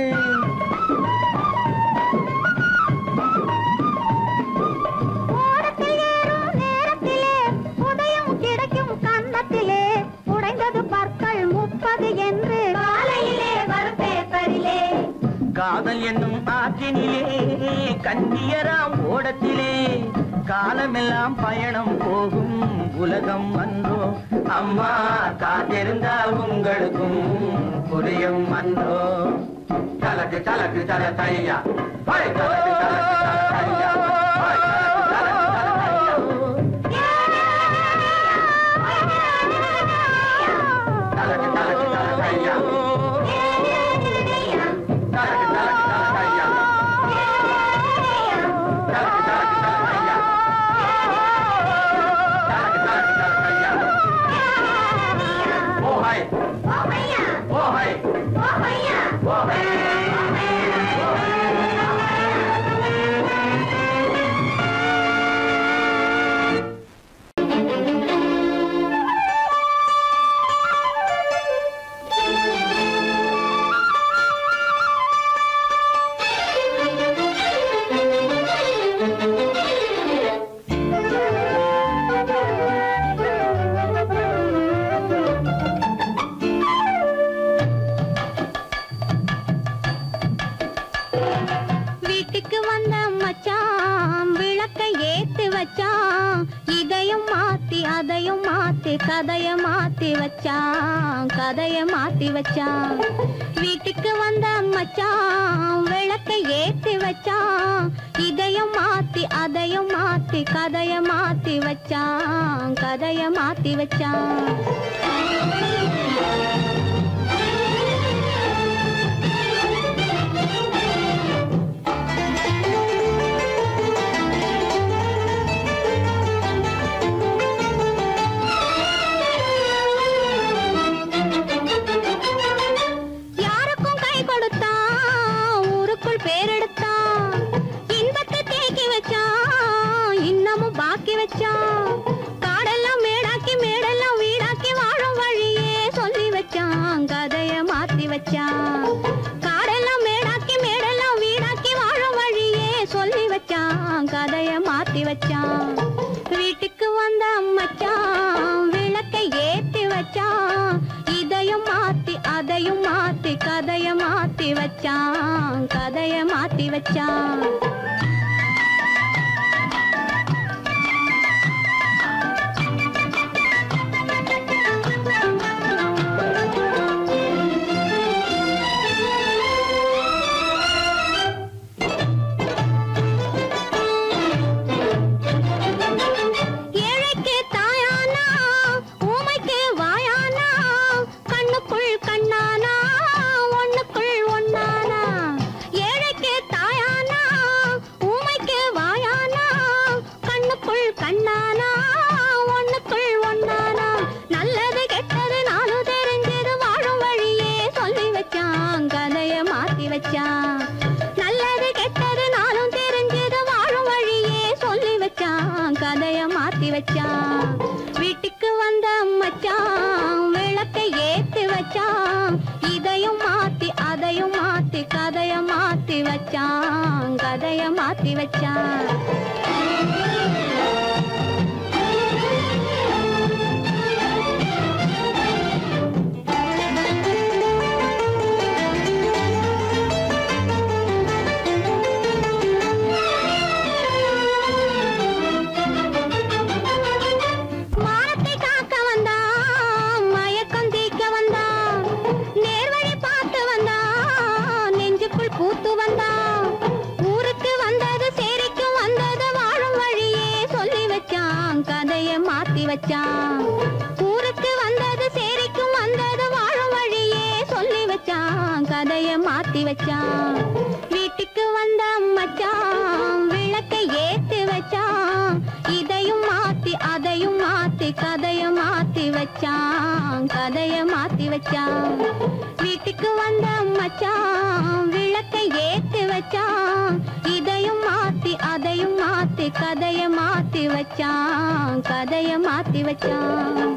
ஓடத்தில் ஏறும் நேரத்திலே உதயம் கிடைக்கும் கன்னத்திலே, உடைந்தது பற்கள் 30 என்று காலையிலே வரும் பேப்பரிலே. காதல் என்னும் ஆற்றினிலே கண்ணியராம் ஓடத்திலே காலமெல்லாம் பயணம் போகும் உலகம் அன்றோ. அம்மா காத்திருந்தால் உங்களுக்கும் புரியும் அன்றோ. தலக்கு தலக்கு தல தையா, தலக்கு தலக்கு தல தையா, தலக்கு தலக்கு தல தையா, தலக்கு தலக்கு தல தையா, தலக்கு தலக்கு தல தையா, தலக்கு தலக்கு தல தையா. Oh hi oh hi oh hi. கதைய மாத்தி வச்சான், கதைய மாத்தி வச்சான். வீட்டுக்கு வந்த மச்சான் விளக்கை ஏத்தி வச்சான். இதையும் மாத்தி அதையும் மாத்தி கதைய மாத்தி வச்சான், கதைய மாத்தி வச்சான். காடெல்லாம் மேடாக்கி மேடெல்லாம் வீடாக்கி வாழும் வழியே சொல்லி வச்சான், கதைய மாத்தி வச்சான். காடெல்லாம் மேடாக்கி மேடெல்லாம் வீடாக்கி வாழும் வழியே சொல்லி வச்சான், கதைய மாத்தி வச்சான். வீட்டுக்கு வந்த மச்சான் விளக்கை ஏத்தி வச்சான். இதையும் மாத்தி அதையும் மாத்தி கதைய மாத்தி வச்சான், கதைய மாத்தி வச்சான். நல்லது கெட்டது நாளும் தெரிஞ்சது வாழும் வழியே சொல்லி வச்சான், கதைய மாத்தி வச்சான். வீட்டுக்கு வந்த மச்சான் விளக்கை ஏத்தி வச்சான். இதையும் மாத்தி அதையும் மாத்தி கதைய மாத்தி வச்சான், கதைய மாத்தி வச்சான். பூத்து வந்தான் ஊருக்கு வந்தது சேரிக்கும் வந்தது வாழும் வழியே சொல்லி வச்சான், கதைய மாத்தி வச்சான். ஊருக்கு வந்தது சேரிக்கும் வந்தது வாழும் வழியே சொல்லி வச்சான், கதைய மாத்தி வச்சான். வீட்டுக்கு வந்த மச்சான் விளக்கை ஏத்தி வச்சான். இதையும் மாத்தி அதையும் மாத்தி கதைய மாத்தி வச்சான், கதைய மாத்தி வச்சான். வீட்டுக்கு வந்த மச்சான் விளக்கை ஏத்தி வச்சான். இதையும் மாத்தி அதையும் மாத்தி கதைய மாத்தி வச்சான், கதைய மாத்தி வச்சான்.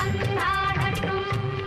பந்தாடட்டும்.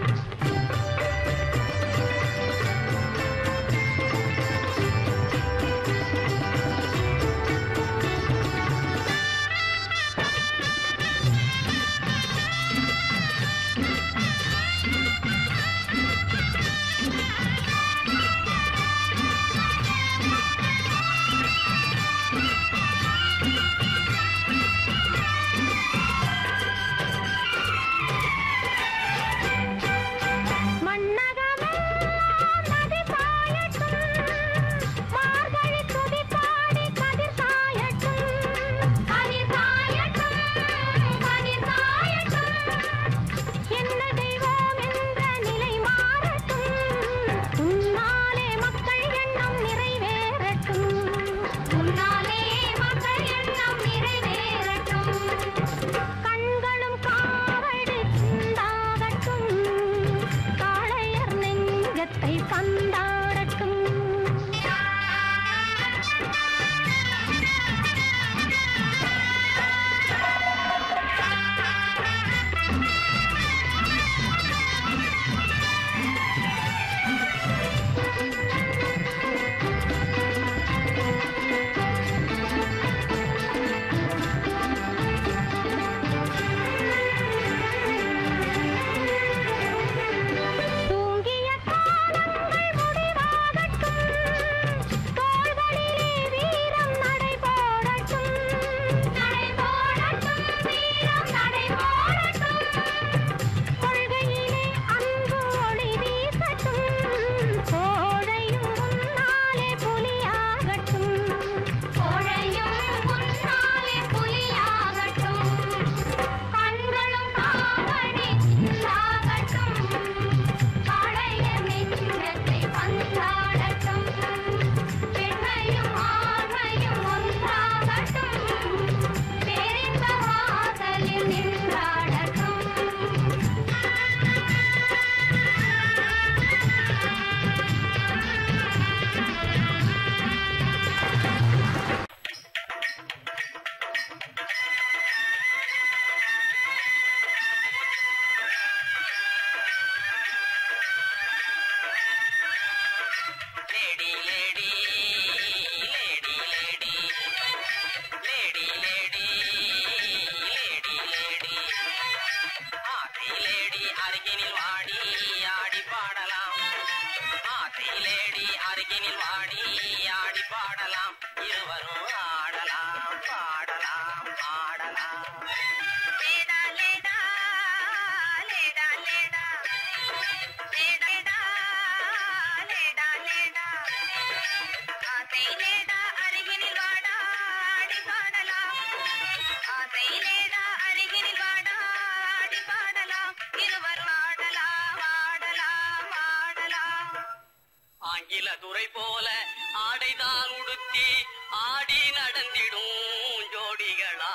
துரை போல ஆடைதான் உடுத்தி ஆடி நடந்திடும் ஜோடிகளா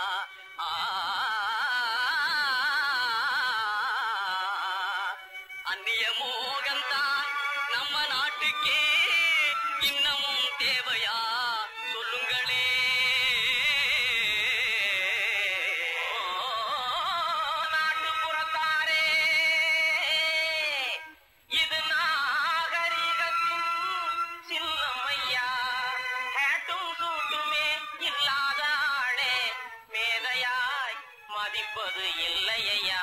அந்நிய மோகம்தான் நம்ம நாட்டுக்கே இன்னமும் தேவையா சொல்லுங்களே. நாட்டுப்புறத்தாரே இது நாகரிகத்தின் சின்னம்மையா, ஹேட்டும் சூட்டுமே இல்லாத ஆளே மேதையாய் மதிப்பது இல்லையா.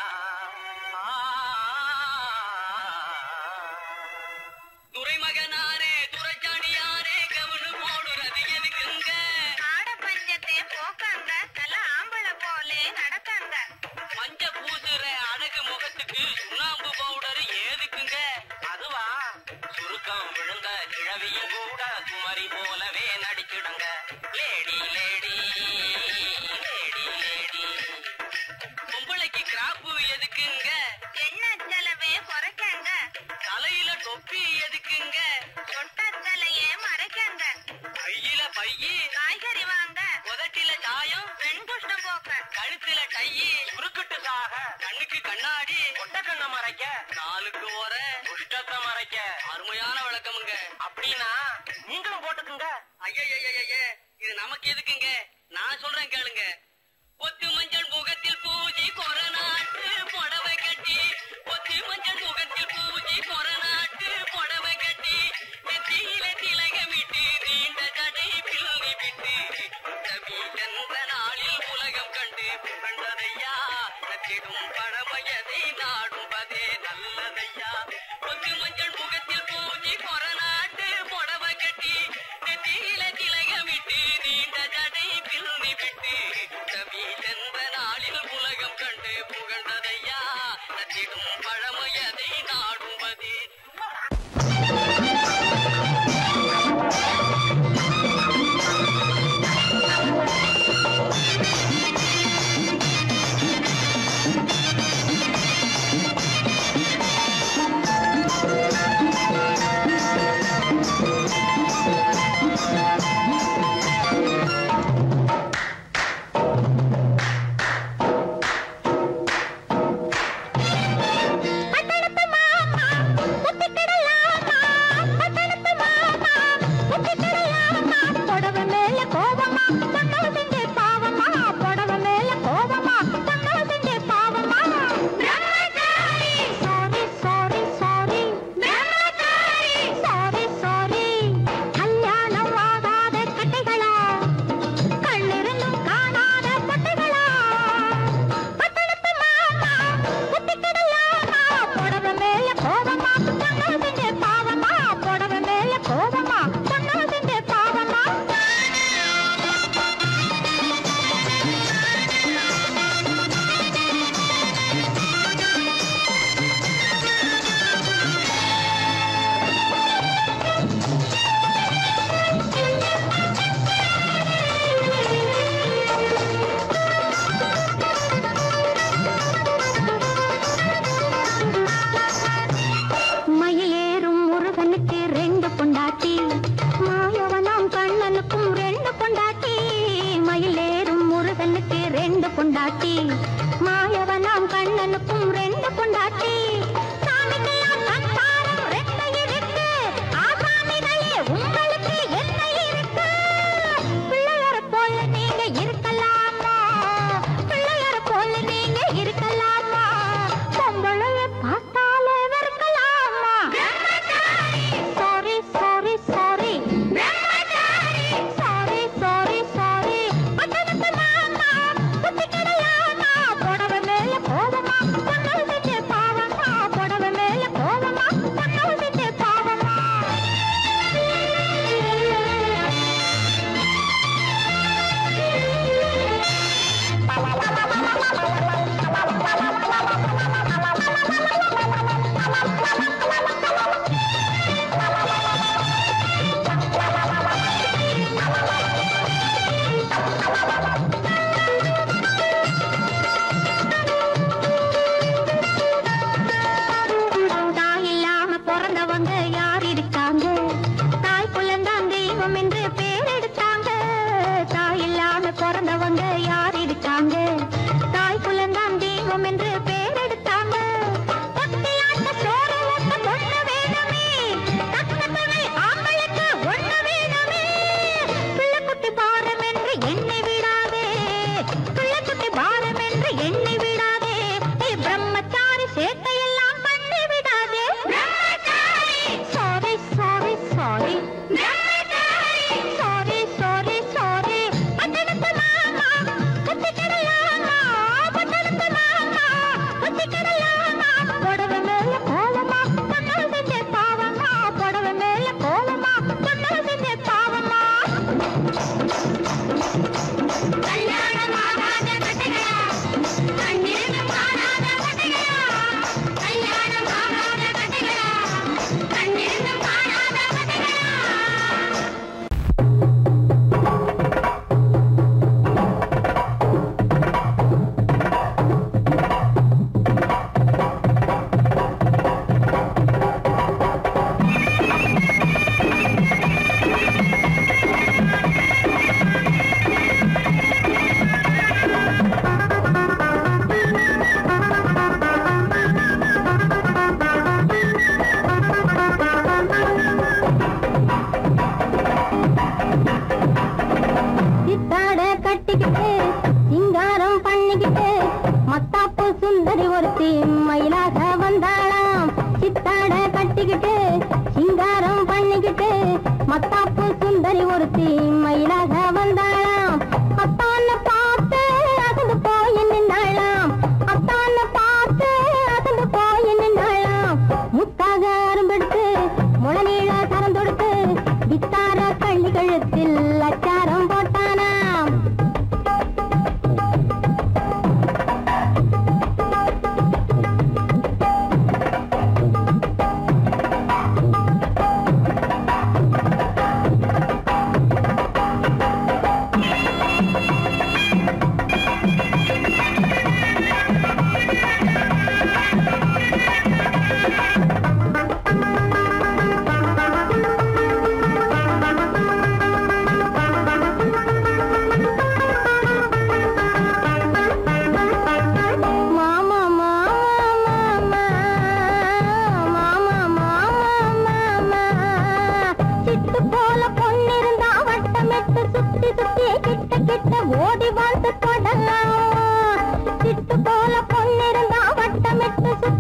துரைமகனாரே துரைச்சாடியாரே கவனு போடுறது எதுக்குங்க? ஆட பஞ்சத்தை போக்கங்க, நல்ல ஆம்பள போலே நடக்கங்க. மஞ்ச பூசுற அழகு முகத்துக்கு சுண்ணாம்பு பவுடர் ஏதுக்குங்க? அதுவா சுருக்கம் விழுந்த கிழவியும் கூட குமரி போலவே நடிச்சிடுங்க. Lady lady lady lady. பொம்பளைக்கு கிராப்பு எதுக்குங்க? என்ன செலவே குறைக்கங்க. தலையில தொப்பி எதுக்குங்க? சொட்ட தலையே மறைக்கங்க. கையில பையி காய்கறி வாங்க, உதட்டில சாயம் பெண் குஷ்டம் போக்க. கழுத்துல கையி உருக்கிட்டு சாக, கண்ணுக்கு கண்ணாடி ஒட்ட கண்ண மறைக்க, நாளுக்கு ஓர குஷ்டத்தை மறைக்க. அருமையான விளக்கமுங்க. அப்படின்னா நீங்களும் போட்டுக்குங்க. ஐய இது நமக்கு எதுக்குங்க? நான் சொல்றேன் கேளுங்க. ஒத்து மஞ்சள் முகத்தில் பூஜை கொரநாட்டு புடவை நாடும்பதே நல்லதையா கொத்து மஞ்சள் முகத்தில் பூஜி கொரநாட்டு புடவை கட்டி நெத்தியில திலகமிட்டு நீண்ட ஜடை பின்னி விட்டு தமிழ் என்ற நாளில் உலகம் கண்டு புகழ்ந்ததையா நச்சிடும் பழமையதை நாடும்பதே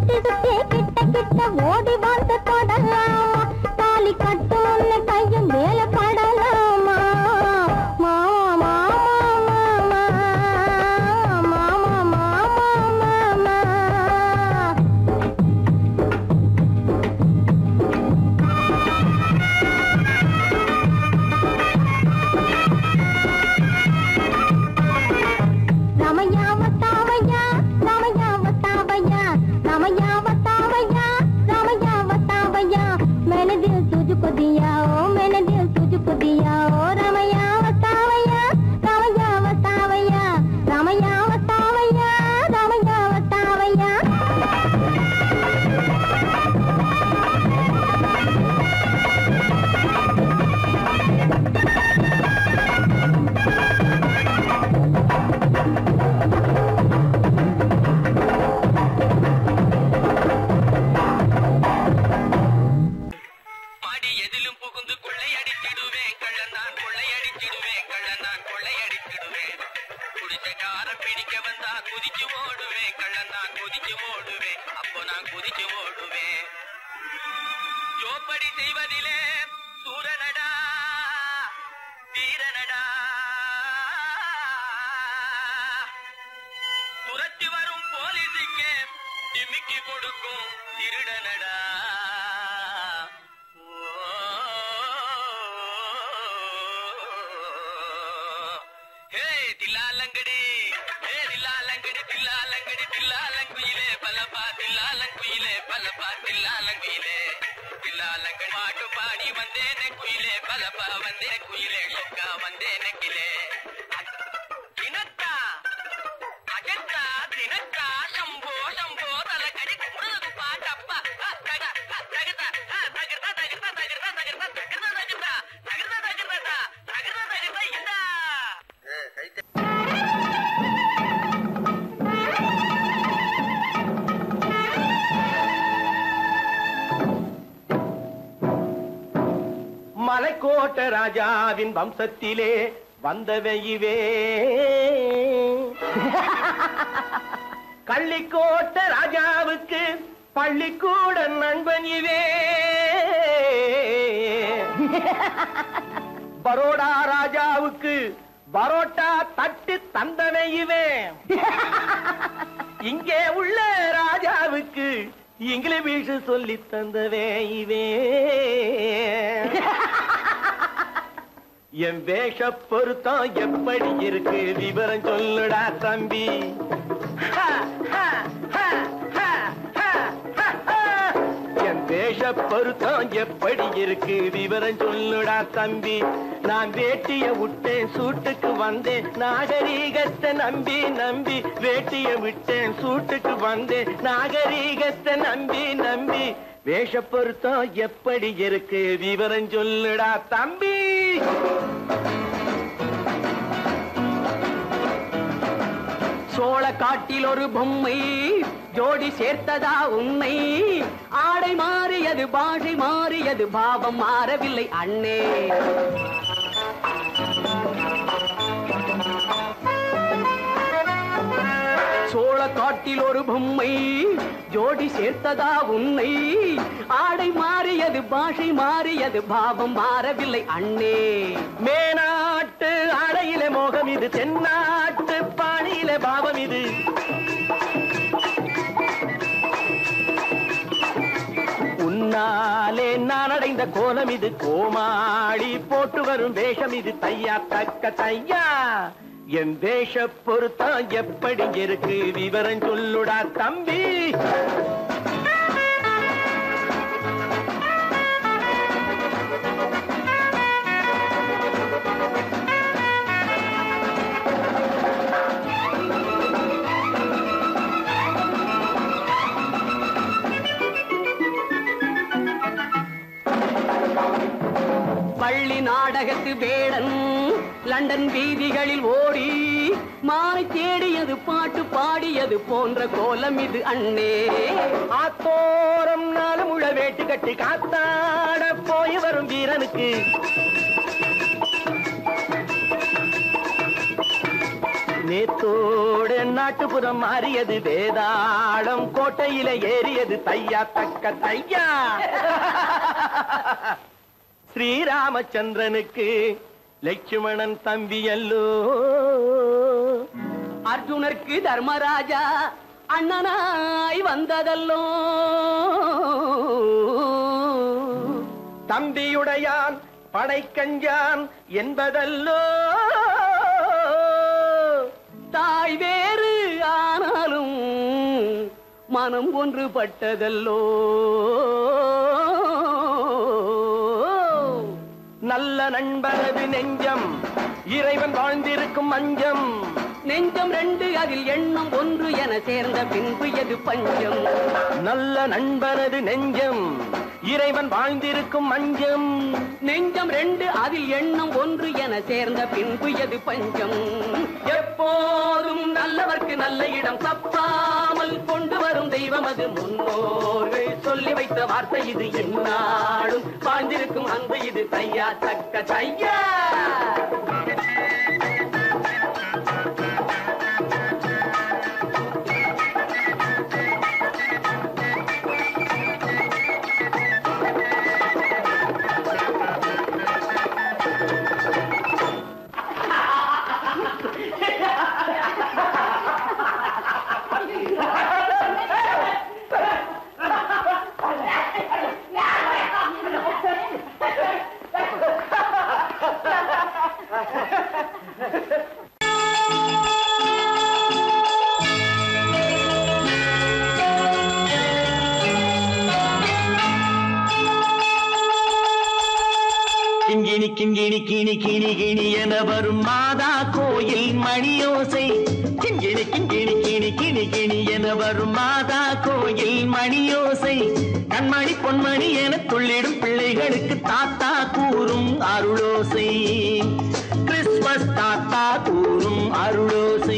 சுத்தி சுத்தி கிட்ட கிட்ட ஓடி வந்து தொடலாமா தாலி கட்டும்னு கையும் மேல படலாமா மாமா மாமா மாமா மாமா மாமா मैंने दिल तुझको दिया ओ मैंने दिल तुझको दिया ओ रामैया वतावैया रामैया वतावैया रामैया वतावैया रामैया वतावैया ஜோப்படி செய்வதிலே சூரனடா தீரனடா துரத்தி வரும் போலீஸுக்கு டிமிக்கி கொடுக்கும் திருடனடா ஹே தில்லாலங்கடி ஹே தில்லாலங்கடி தில்லாலங்கடி தில்லாலங்குயிலே பலபா தில்லாலங்குயிலே பலபா தில்லாலங்குயிலே தில்லாலங்கடி பாட்டு பாடி வந்தேனே குயிலே பலபா வந்தே குயிலே சொக்கா வந்தேனே கிளே தினத்தா அஜந்தா தினத்தா சம்போ சம்போ தலக்கடி குமுறது பாட்டப்பா தகதா தகதா தகதா தகதா தகதா தகதா தகதா தகதா தகதா தகதா தகதா தகதா இந்தா மலைக்கோட்ட ராஜாவின் வம்சத்திலே வந்தவையுவே கள்ளிக்கோட்ட ராஜாவுக்கு பள்ளிக்கூட நண்பன் இவே பரோடா ராஜாவுக்கு பரோட்டா தட்டு தந்தனை இவே இங்கே உள்ள ராஜாவுக்கு இங்கிலீஷ் சொல்லி தந்தவே இவே என் வேஷ பொருத்தம் எப்படி இருக்கு விவரம் சொல்லுடா தம்பி என் வேஷ பொருத்தம் எப்படி இருக்கு விவரம் சொல்லுடா தம்பி நான் வேட்டிய விட்டேன் சூட்டுக்கு வந்தேன் நாகரீகத்தை நம்பி நம்பி வேட்டிய விட்டேன் சூட்டுக்கு வந்தேன் நாகரீகத்தை நம்பி நம்பி வேஷ பொருத்தம் எப்படி இருக்கு விவரம் சொல்லுடா தம்பி சோழ காட்டில் ஒரு பொம்மை ஜோடி சேர்த்ததா உண்மை ஆடை மாறியது பாஷை மாறியது பாவம் மாறவில்லை அண்ணே சோழ காட்டில் ஒரு பொம்மை ஜோடி சேர்த்ததா உன்னை ஆடை மாறியது பாஷை மாறியது பாவம் மாறவில்லை அண்ணே மேனாட்டு ஆடையிலே மோகம் இது தென்னாட்டு பாணியிலே பாவம் இது உன்னாலே நான் அடைந்த கோலம் இது கோமாளி போட்டு வரும் வேஷம் இது தையா தக்க தையா என் வேஷ பொருத்தம் எப்படி இருக்கு விவரம் சொல்லுடா தம்பி பள்ளி நாடகத்து வேடன் லண்டன் வீதிகளில் ஓடி மானை தேடியது பாட்டு பாடியது போன்ற கோலம் இது அண்ணே ஆத்தோரம் நாலு முழ வேட்டு கட்டி காத்தாட போய் வரும் வீரனுக்கு நேத்தோடு நாட்டுப்புறம் மாறியது வேதாளம் கோட்டையில ஏறியது தையா தக்க தையா. ஸ்ரீராமச்சந்திரனுக்கு லட்சுமணன் தம்பியல்லோ, அர்ஜுனருக்கு தர்மராஜா அண்ணனாய் வந்ததல்லோ, தம்பியுடையான் படைக்கஞ்சான் என்பதல்லோ, தாய் வேறு ஆனாலும் மனம் ஒன்றுபட்டதல்லோ, நல்ல நண்பரது நெஞ்சம் இறைவன் வாழ்ந்திருக்கும் மஞ்சம், நெஞ்சம் ரெண்டு அதில் எண்ணம் ஒன்று என சேர்ந்த பின்பு எது பஞ்சம். நல்ல நண்பரது நெஞ்சம் இறைவன் வாழ்ந்திருக்கும் மஞ்சம், நெஞ்சம் ரெண்டு அதில் எண்ணம் ஒன்று என சேர்ந்த பின்பு எது பஞ்சம். எப்போதும் நல்லவர்க்கு நல்ல இடம் தப்பாமல் கொண்டு வரும் தெய்வம் அது முன்னோர்கள் சொல்லி வைத்த வார்த்தை இது, என்னாலும் வாழ்ந்திருக்கும் அன்பு இது தையா தக்க தையா. கிங்கிணி கிங்கிணி கிணி கிணி கிணி என வரும் மாதா கோயில் மணியோசை, கிங்கிணி கிங்கிணி கிணி கிணி கிணி என வரும் மாதா கோயில் மணியோசை, கண்மணி பொன்மணி என துள்ளிடும் பிள்ளைகளுக்கு தாத்தா கூறும் அருளோசை, கிறிஸ்துமஸ் தாத்தா கூறும் அருளோசை.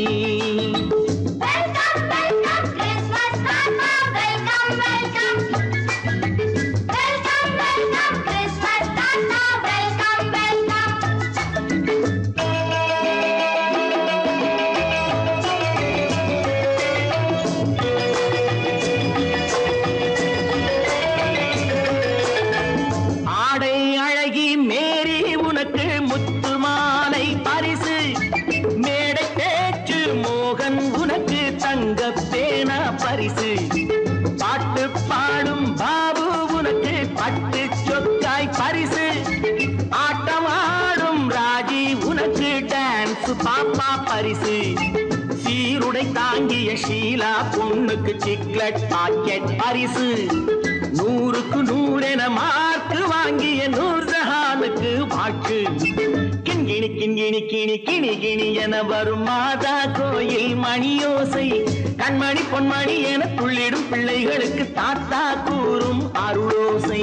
பாட்டு பாடும் பாபு உனக்கு பட்டு சொக்காய் பரிசு, ஆட்டமாடும் ராஜி உனக்கு டான்ஸ் பாப்பா பரிசு, சீருடை தாங்கிய ஷீலா பொண்ணுக்கு சிக்லெட் பாக்கெட் பரிசு, 100க்கு 100 என மார்க்கு வாங்கிய நூர்ஜஹானுக்கு வாக்கு. கிண்கிணி கிண்கிணி கிணி கிணி கிணி என வரும் மாதா கோயில் மணியோசை, கண்மணி பொன்மணி என துள்ளிடும் பிள்ளைகளுக்கு தாத்தா கூறும் அருளோசை.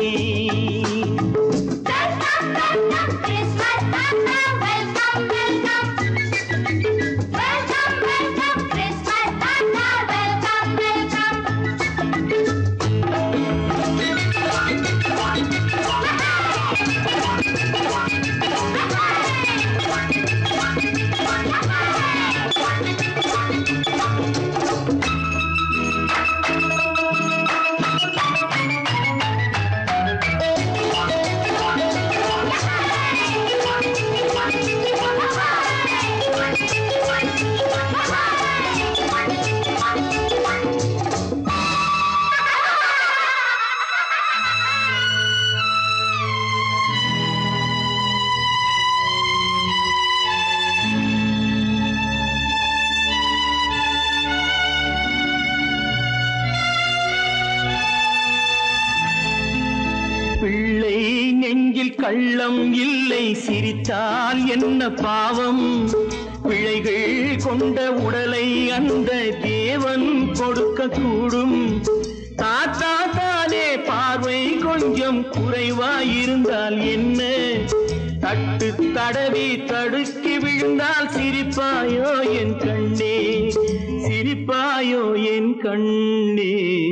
பிள்ளை நெஞ்சில் கள்ளம் இல்லை, சிரித்தால் என்ன பாவம், பிழைகள் கொண்ட உடலை அந்த தேவன் கொடுக்க கூடும், தாத்தா தானே பார்வை கொஞ்சம் குறைவாயிருந்தால் என்ன, தட்டு தடவி தடுக்கி விழுந்தால் சிரிப்பாயோ என் கண்ணே, சிரிப்பாயோ என் கண்ணே.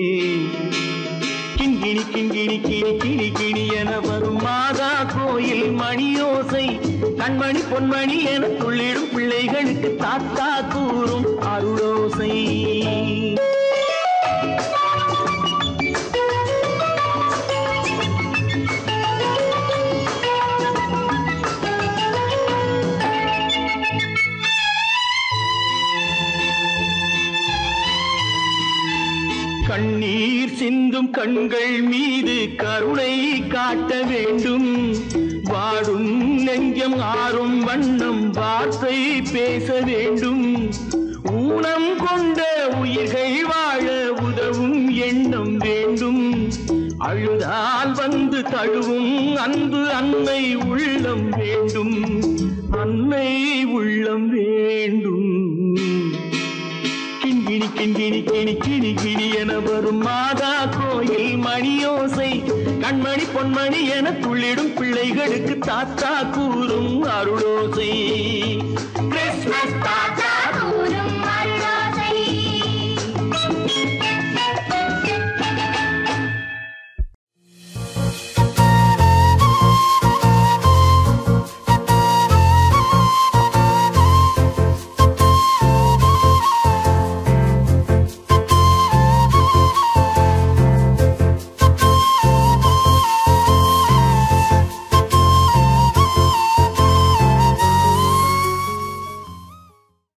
கிண்கிணி கிண்கிணி கிணி கிணி கிணி என வரும் மாதா கோயில் மணியோசை, கண் கண்மணி பொன்மணி என துள்ளிடும் பிள்ளைகளுக்கு தாத்தா கூறும் அருளோசை. கண்ணீர் சிந்தும் கண்கள் மீது கருணை காட்ட வேண்டும். வாடும் நெஞ்சம் ஆறும் வண்ணம் வார்த்தை பேச வேண்டும். ஊனம் கொண்ட உயிர்கள் வாழ உதவும் எண்ணம் வேண்டும். அழுதால் வந்து தழுவும் அன்பு அன்னை உள்ளம் வேண்டும். அன்னை உள்ளம் வேண்டும். கிண்கிணி கிண்கிணி கிணி கிணி கிணி என வரும் மாதா கோயில் மணியோசை. கண்மணி பொன்மணி என துள்ளிடும் பிள்ளைகளுக்கு தாத்தா கூறும் அருளோசை. கிறிஸ்மஸ் தாத்தா கூறும்